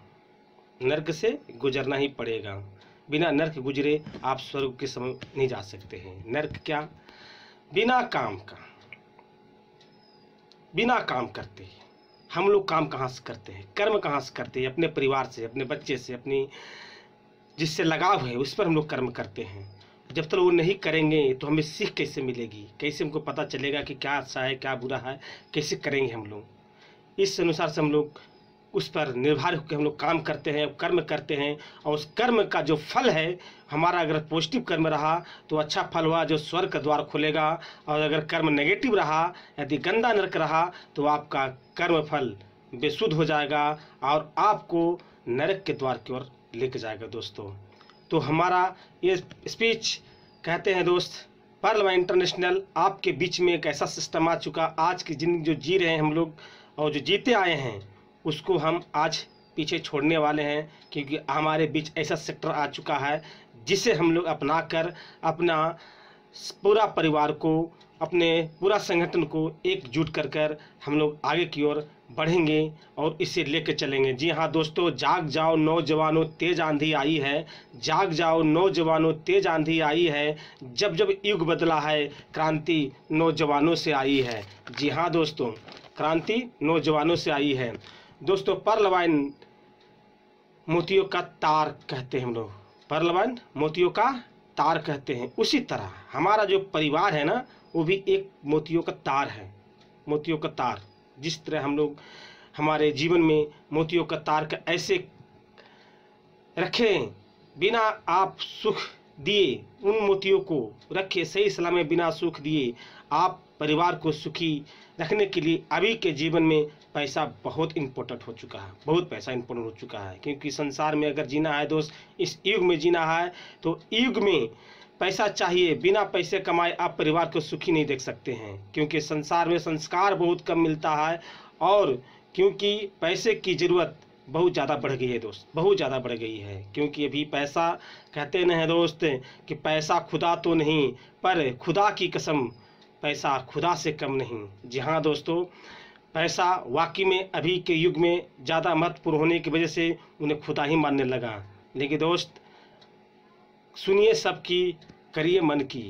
पड़ेगा। बिना नर्क गुजरे आप स्वर्ग के समय नहीं जा सकते हैं। नर्क क्या? बिना काम करते हम लोग काम कहाँ से करते हैं, कर्म कहाँ से करते हैं? अपने परिवार से, अपने बच्चे से, अपनी जिससे लगाव है उस पर हम लोग कर्म करते हैं। जब तक वो नहीं करेंगे तो हमें सीख कैसे मिलेगी, कैसे हमको पता चलेगा कि क्या अच्छा है क्या बुरा है, कैसे करेंगे हम लोग? इस अनुसार से हम लोग उस पर निर्भर होकर हम लोग काम करते हैं, कर्म करते हैं, और उस कर्म का जो फल है हमारा, अगर पॉजिटिव कर्म रहा तो अच्छा फल हुआ जो स्वर्ग का द्वार खुलेगा, और अगर कर्म नेगेटिव रहा, यदि गंदा नरक रहा तो आपका कर्म फल बेसुध हो जाएगा और आपको नरक के द्वार की ओर लेके जाएगा दोस्तों। तो हमारा ये स्पीच कहते हैं दोस्त, पर्ल इंटरनेशनल आपके बीच में एक ऐसा सिस्टम आ चुका, आज की जिंदगी जो जी रहे हैं हम लोग और जो जीते आए हैं उसको हम आज पीछे छोड़ने वाले हैं, क्योंकि हमारे बीच ऐसा सेक्टर आ चुका है जिसे हम लोग अपना कर अपना पूरा परिवार को, अपने पूरा संगठन को एकजुट कर हम लोग आगे की ओर बढ़ेंगे और इसे लेकर चलेंगे। जी हाँ दोस्तों, जाग जाओ नौजवानों तेज आंधी आई है, जाग जाओ नौजवानों तेज आंधी आई है, जब जब युग बदला है क्रांति नौजवानों से आई है। जी हाँ दोस्तों, क्रांति नौजवानों से आई है दोस्तों। पर्ल वाइन मोतियों का तार कहते हैं हम लोग, पर्ल वाइन मोतियों का तार कहते हैं। उसी तरह हमारा जो परिवार है ना, वो भी एक मोतियों का तार है, मोतियों का तार। जिस तरह हम लोग हमारे जीवन में मोतियों का तार का ऐसे रखें, बिना आप सुख दिए उन मोतियों को रखे सही सलाह में, बिना सुख दिए आप परिवार को सुखी रखने के लिए अभी के जीवन में पैसा बहुत इम्पोर्टेंट हो चुका है, बहुत पैसा इम्पोर्टेंट हो चुका है। क्योंकि संसार में अगर जीना है दोस्त, इस युग में जीना है तो युग में पैसा चाहिए। बिना पैसे कमाए आप परिवार को सुखी नहीं देख सकते हैं, क्योंकि संसार में संस्कार बहुत कम मिलता है और क्योंकि पैसे की ज़रूरत बहुत ज़्यादा बढ़ गई है दोस्त, बहुत ज़्यादा बढ़ गई है। क्योंकि अभी पैसा कहते न है दोस्त कि पैसा खुदा तो नहीं, पर खुदा की कसम पैसा खुदा से कम नहीं। जी हाँ दोस्तों, पैसा वाकई में अभी के युग में ज़्यादा महत्वपूर्ण होने की वजह से उन्हें खुदा ही मानने लगा। लेकिन दोस्त सुनिए सबकी, करिए मन की,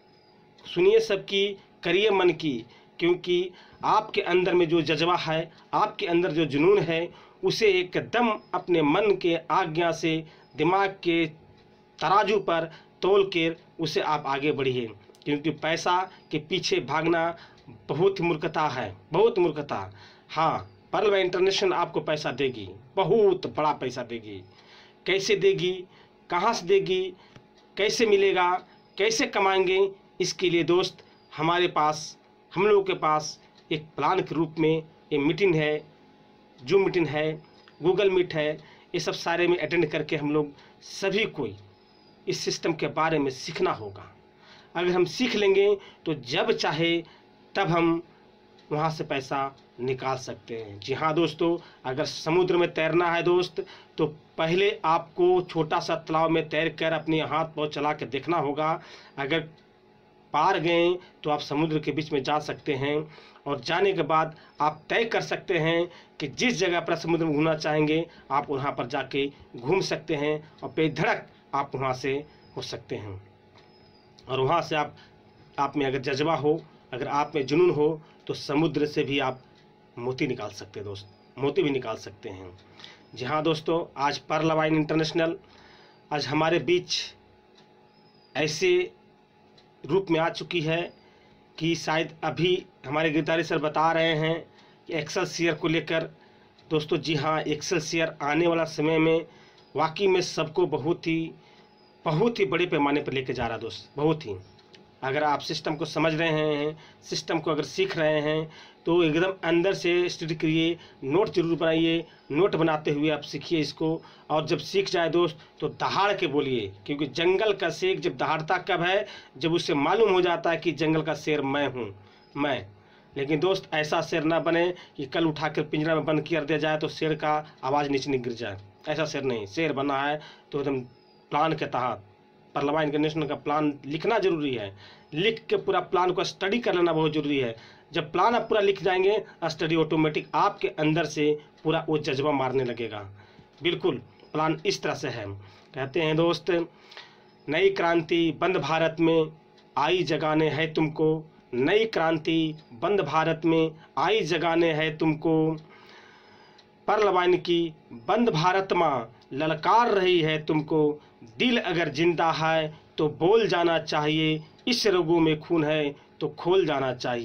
सुनिए सबकी, करिए मन की, क्योंकि आपके अंदर में जो जज्बा है, आपके अंदर जो जुनून है, उसे एकदम अपने मन के आज्ञा से दिमाग के तराजू पर तोल कर उसे आप आगे बढ़िए। क्योंकि पैसा के पीछे भागना बहुत मूर्खता है, बहुत मूर्खता। हाँ, पर्ल इंटरनेशनल आपको पैसा देगी, बहुत बड़ा पैसा देगी। कैसे देगी, कहाँ से देगी, कैसे मिलेगा, कैसे कमाएंगे, इसके लिए दोस्त हमारे पास, हम लोगों के पास एक प्लान के रूप में ये मीटिंग है, जूम मीटिंग है, गूगल मीट है। ये सब सारे में अटेंड करके हम लोग सभी को इस सिस्टम के बारे में सीखना होगा। अगर हम सीख लेंगे तो जब चाहे तब हम वहाँ से पैसा निकाल सकते हैं। जी हाँ दोस्तों, अगर समुद्र में तैरना है दोस्त, तो पहले आपको छोटा सा तालाब में तैर कर अपने हाथ पाँव चला कर देखना होगा। अगर पार गए तो आप समुद्र के बीच में जा सकते हैं और जाने के बाद आप तय कर सकते हैं कि जिस जगह पर समुद्र में घूमना चाहेंगे आप वहाँ पर जाके घूम सकते हैं और बेधड़क आप वहाँ से हो सकते हैं। और वहाँ से आप में अगर जज्बा हो, अगर आप में जुनून हो, तो समुद्र से भी आप मोती निकाल सकते हैं दोस्त, मोती भी निकाल सकते हैं। जी हाँ दोस्तों, आज पर्ल वाइन इंटरनेशनल आज हमारे बीच ऐसे रूप में आ चुकी है कि शायद अभी हमारे गिरधारी सर बता रहे हैं कि एक्सेलसियर को लेकर। दोस्तों जी हाँ, एक्सेलसियर आने वाला समय में वाकई में सबको बहुत ही बड़े पैमाने पर लेके जा रहा दोस्त, बहुत ही। अगर आप सिस्टम को समझ रहे हैं, सिस्टम को अगर सीख रहे हैं, तो एकदम अंदर से स्टडी करिए, नोट जरूर बनाइए, नोट बनाते हुए आप सीखिए इसको। और जब सीख जाए दोस्त तो दहाड़ के बोलिए, क्योंकि जंगल का शेर जब दहाड़ता कब है, जब उसे मालूम हो जाता है कि जंगल का शेर मैं हूँ, मैं। लेकिन दोस्त ऐसा शेर ना बने कि कल उठाकर पिंजरा में बंद कर दिया जाए तो शेर का आवाज़ नीचे नहीं गिर जाए। ऐसा शेर नहीं, शेर बना है तो एकदम प्लान के तहत पर्ल इंटरनेशनल का प्लान लिखना जरूरी है। लिख के पूरा प्लान को स्टडी कर लेना बहुत ज़रूरी है। जब प्लान आप पूरा लिख जाएंगे, स्टडी ऑटोमेटिक आपके अंदर से पूरा वो जज्बा मारने लगेगा। बिल्कुल प्लान इस तरह से है। कहते हैं दोस्त, नई क्रांति बंद भारत में आई जगाने है तुमको, नई क्रांति बंद भारत में आई जगाने है तुमको। पर्ल वाइन की बंद भारत माँ ललकार रही है तुमको, दिल अगर जिंदा है तो बोल जाना चाहिए, इस रगों में खून है तो खोल जाना चाहिए।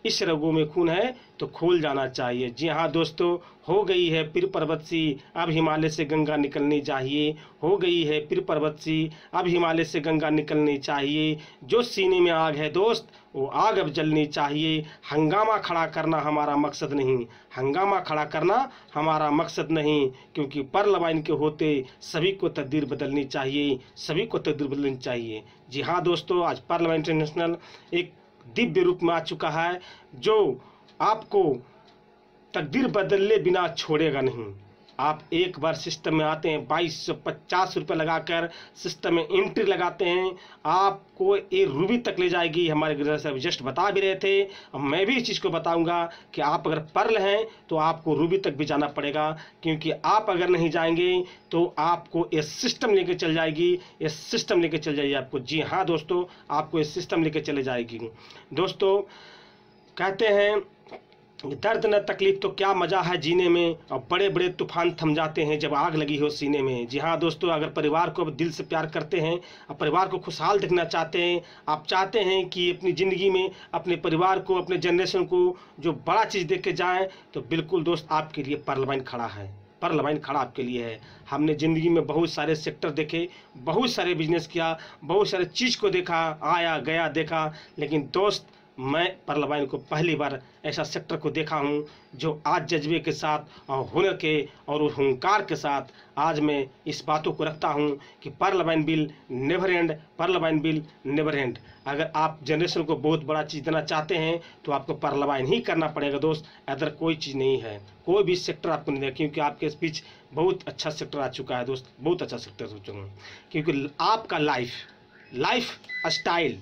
इस रगों में खून है तो खोल जाना चाहिए। जी हाँ दोस्तों, हो गई है पीर पर्वत सी, अब हिमालय से गंगा निकलनी चाहिए। हो गई है पीर पर्वत सी, अब हिमालय से गंगा निकलनी चाहिए। जो सीने में आग है दोस्त, वो आग अब जलनी चाहिए। हंगामा खड़ा करना हमारा मकसद नहीं, हंगामा खड़ा करना हमारा मकसद नहीं, क्योंकि पर्ल वाइन के होते सभी को तकदीर बदलनी चाहिए, सभी को तकदीर बदलनी चाहिए। जी हाँ दोस्तों, आज पर्ल वाइन इंटरनेशनल एक दिव्य रूप में आ चुका है, जो आपको तकदीर बदले बिना छोड़ेगा नहीं। आप एक बार सिस्टम में आते हैं, 2250 रुपये लगाकर सिस्टम में एंट्री लगाते हैं, आपको ये रूबी तक ले जाएगी। हमारे गुजरात साहब जस्ट बता भी रहे थे, और मैं भी इस चीज़ को बताऊंगा कि आप अगर पर्ल हैं तो आपको रूबी तक भी जाना पड़ेगा, क्योंकि आप अगर नहीं जाएंगे तो आपको ये सिस्टम लेके चल जाएगी, ये सिस्टम लेके चल जाएगी आपको। जी हाँ दोस्तों, आपको ये सिस्टम लेके चले जाएगी। दोस्तों कहते हैं दर्द न तकलीफ तो क्या मजा है जीने में, और बड़े बड़े तूफान थम जाते हैं जब आग लगी हो सीने में। जी हाँ दोस्तों, अगर परिवार को दिल से प्यार करते हैं और परिवार को खुशहाल देखना चाहते हैं, आप चाहते हैं कि अपनी ज़िंदगी में अपने परिवार को, अपने जनरेशन को जो बड़ा चीज़ देख के जाएँ, तो बिल्कुल दोस्त आपके लिए पर्ल वाइन खड़ा है, पर्ल वाइन खड़ा आपके लिए है। हमने ज़िंदगी में बहुत सारे सेक्टर देखे, बहुत सारे बिजनेस किया, बहुत सारे चीज़ को देखा, आया गया देखा, लेकिन दोस्त मैं पर्ल वाइन को पहली बार ऐसा सेक्टर को देखा हूँ जो आज जज्बे के साथ और हुनर के और हुंकार के साथ आज मैं इस बातों को रखता हूँ कि pearl vine will never end, pearl vine will never end. अगर आप जनरेशन को बहुत बड़ा चीज़ देना चाहते हैं तो आपको पर्ल वाइन ही करना पड़ेगा दोस्त, अदर कोई चीज़ नहीं है, कोई भी सेक्टर आपको नहीं देगा, क्योंकि आपके स्पीच बहुत अच्छा सेक्टर आ चुका है दोस्त, बहुत अच्छा सेक्टर हो चुका है। क्योंकि आपका लाइफ स्टाइल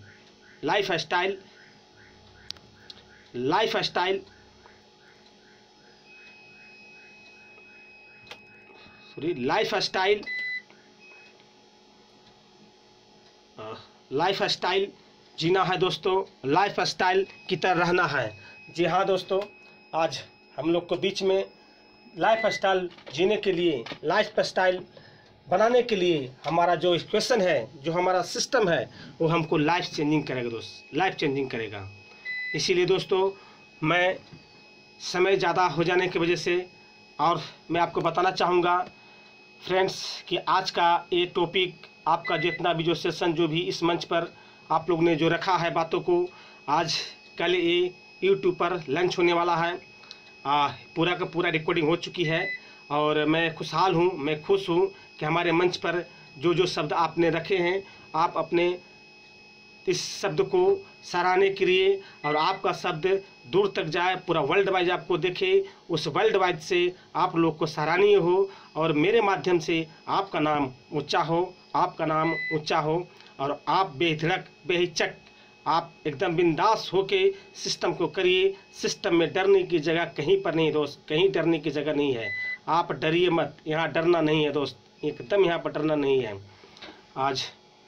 जीना है दोस्तों, लाइफ स्टाइल की तरह रहना है। जी हाँ दोस्तों, आज हम लोग को बीच में लाइफ स्टाइल जीने के लिए, लाइफ स्टाइल बनाने के लिए हमारा जो क्वेश्चन है, जो हमारा सिस्टम है, वो हमको लाइफ चेंजिंग करेगा दोस्त, लाइफ चेंजिंग करेगा। इसीलिए दोस्तों मैं समय ज़्यादा हो जाने की वजह से, और मैं आपको बताना चाहूँगा फ्रेंड्स कि आज का ये टॉपिक, आपका जितना भी जो सेशन, जो भी इस मंच पर आप लोग ने जो रखा है बातों को, आज कल ये यूट्यूब पर लॉन्च होने वाला है। पूरा का पूरा रिकॉर्डिंग हो चुकी है, और मैं खुशहाल हूँ, मैं खुश हूँ कि हमारे मंच पर जो जो शब्द आपने रखे हैं, आप अपने इस शब्द को सराहने के लिए, और आपका शब्द दूर तक जाए, पूरा वर्ल्ड वाइड आपको देखे, उस वर्ल्ड वाइड से आप लोग को सराहनीय हो, और मेरे माध्यम से आपका नाम ऊंचा हो, आपका नाम ऊंचा हो, और आप बेधड़क बेहिचक आप एकदम बिंदास होके सिस्टम को करिए। सिस्टम में डरने की जगह कहीं पर नहीं दोस्त, कहीं डरने की जगह नहीं है। आप डरिए मत, यहाँ डरना नहीं है दोस्त, एकदम यहाँ पर डरना नहीं है। आज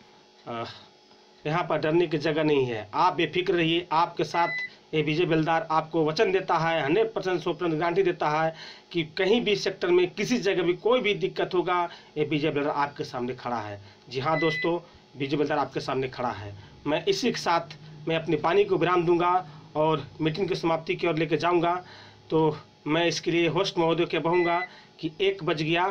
यहाँ पर डरने की जगह नहीं है, आप बेफिक्र रहिए। आपके साथ ये विजय बेलदार आपको वचन देता है, 100% 100% गारंटी देता है कि कहीं भी सेक्टर में किसी जगह भी कोई भी दिक्कत होगा, ये विजय बेलदार आपके सामने खड़ा है। जी हाँ दोस्तों, विजय बेलदार आपके सामने खड़ा है। मैं इसी के साथ मैं अपनी वाणी को विराम दूंगा और मीटिंग की समाप्ति की ओर लेकर जाऊंगा। तो मैं इसके लिए होस्ट महोदय के कहूँगा कि 1 बज गया।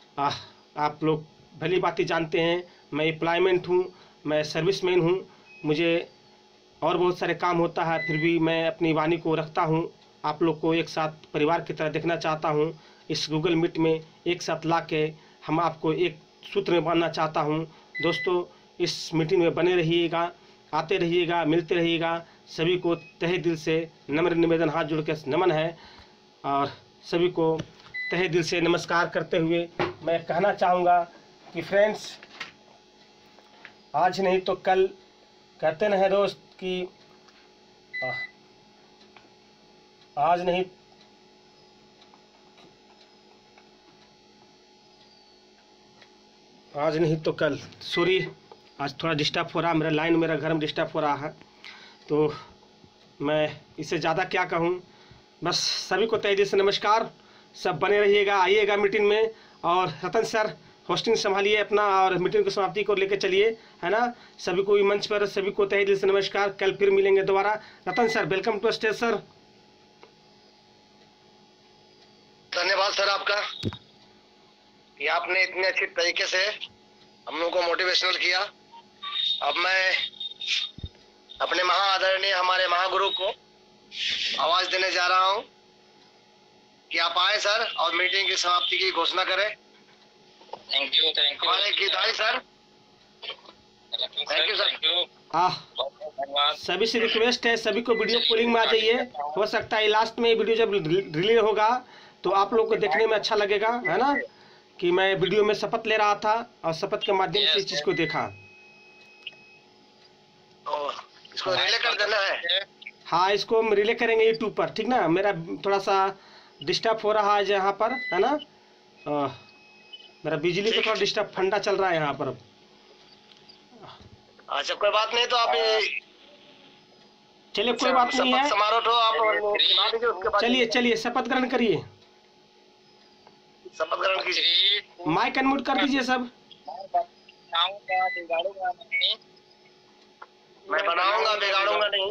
आप लोग भली बातें जानते हैं, मैं एम्प्लॉयमेंट हूँ, मैं सर्विसमैन हूँ, मुझे और बहुत सारे काम होता है, फिर भी मैं अपनी वाणी को रखता हूँ। आप लोग को एक साथ परिवार की तरह देखना चाहता हूँ। इस गूगल मीट में एक साथ ला के हम आपको एक सूत्र में बांधना चाहता हूँ। दोस्तों इस मीटिंग में बने रहिएगा, आते रहिएगा, मिलते रहिएगा। सभी को तहे दिल से नम्र निवेदन, हाथ जोड़ के नमन है, और सभी को तहे दिल से नमस्कार करते हुए मैं कहना चाहूँगा कि फ्रेंड्स, आज नहीं तो कल, कहते न है दोस्त कि आज नहीं तो कल। सॉरी, आज थोड़ा डिस्टर्ब हो रहा है, मेरा लाइन, मेरा घर में डिस्टर्ब हो रहा है, तो मैं इससे ज़्यादा क्या कहूँ। बस सभी को तहे दिल से नमस्कार, सब बने रहिएगा, आइएगा मीटिंग में। और रतन सर होस्टिंग संभालिए अपना और मीटिंग की समाप्ति को लेकर चलिए, है ना। सभी को मंच पर सभी को तहे दिल से नमस्कार। कल फिर मिलेंगे दोबारा। Ratan sir, welcome to stage sir. धन्यवाद सर आपका कि आपने इतने अच्छे तरीके से हम लोगों को मोटिवेशनल किया। अब मैं अपने महाआदरणीय हमारे महागुरु को आवाज देने जा रहा हूं कि आप आए सर और मीटिंग की समाप्ति की घोषणा करें। थैंक यू हमारे Gitai sir, thank you sir. सभी से रिक्वेस्ट है, सभी को वीडियो कॉलिंग में आ जाइए। हो सकता है लास्ट में वीडियो जब रिलीज होगा तो आप लोग को देखने में अच्छा लगेगा, है ना, कि मैं वीडियो में शपथ ले रहा था और शपथ के माध्यम से इस चीज को देखा। इसको रिले कर देना है। हाँ, इसको हम रिले करेंगे यूट्यूब पर, ठीक ना। मेरा थोड़ा सा डिस्टर्ब हो रहा है यहाँ पर, है ना। मेरा बिजली का थोड़ा डिस्टर्ब फंडा चल रहा है यहाँ पर। अच्छा, कोई बात नहीं, तो आप चलिए, कोई बात नहीं है। समारोह तो आप चलिए चलिए शपथ ग्रहण करिए। शपथ ग्रहण कीजिए। माइक अनम्यूट कर दीजिए सब। मैं बनाऊंगा, बिगाड़ूंगा नहीं।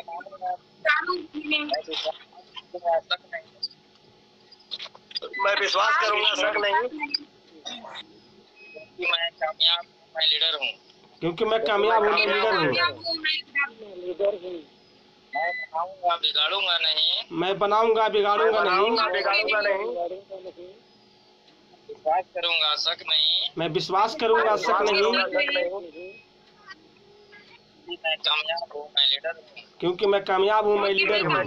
मैं विश्वास करूंगा, शक नहीं। मैं कामयाब, मैं लीडर हूँ। क्योंकि मैं कामयाब हूँ, मैं लीडर हूँ। मैं बनाऊंगा, बिगाड़ूंगा नहीं। मैं बनाऊंगा, बिगाड़ूंगा नहीं। विश्वास करूंगा, शक नहीं। मैं विश्वास करूंगा, शक नहीं। मैं कामयाब हूँ, मैं लीडर हूँ। क्योंकि मैं कामयाब हूँ, मैं लीडर हूँ।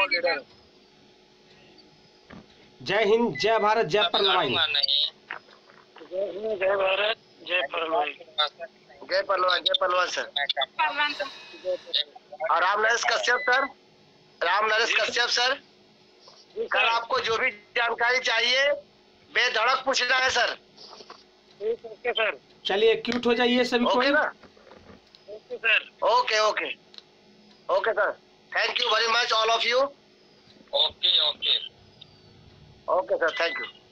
जय हिंद, जय भारत, जय परलवाई। जय भारत, जय परलवाई। जय पहलवान, जय पहलवान सर। और Ram Naresh Kashyap sir, Ram Naresh Kashyap sir, sir आपको जो भी जानकारी चाहिए बेधड़क पूछना है सर। Okay sir. चलिए क्यूट हो जाइए सभी को। ओके ना? Okay sir. Okay okay okay sir. Thank you very much all of you. Okay okay okay sir, thank you.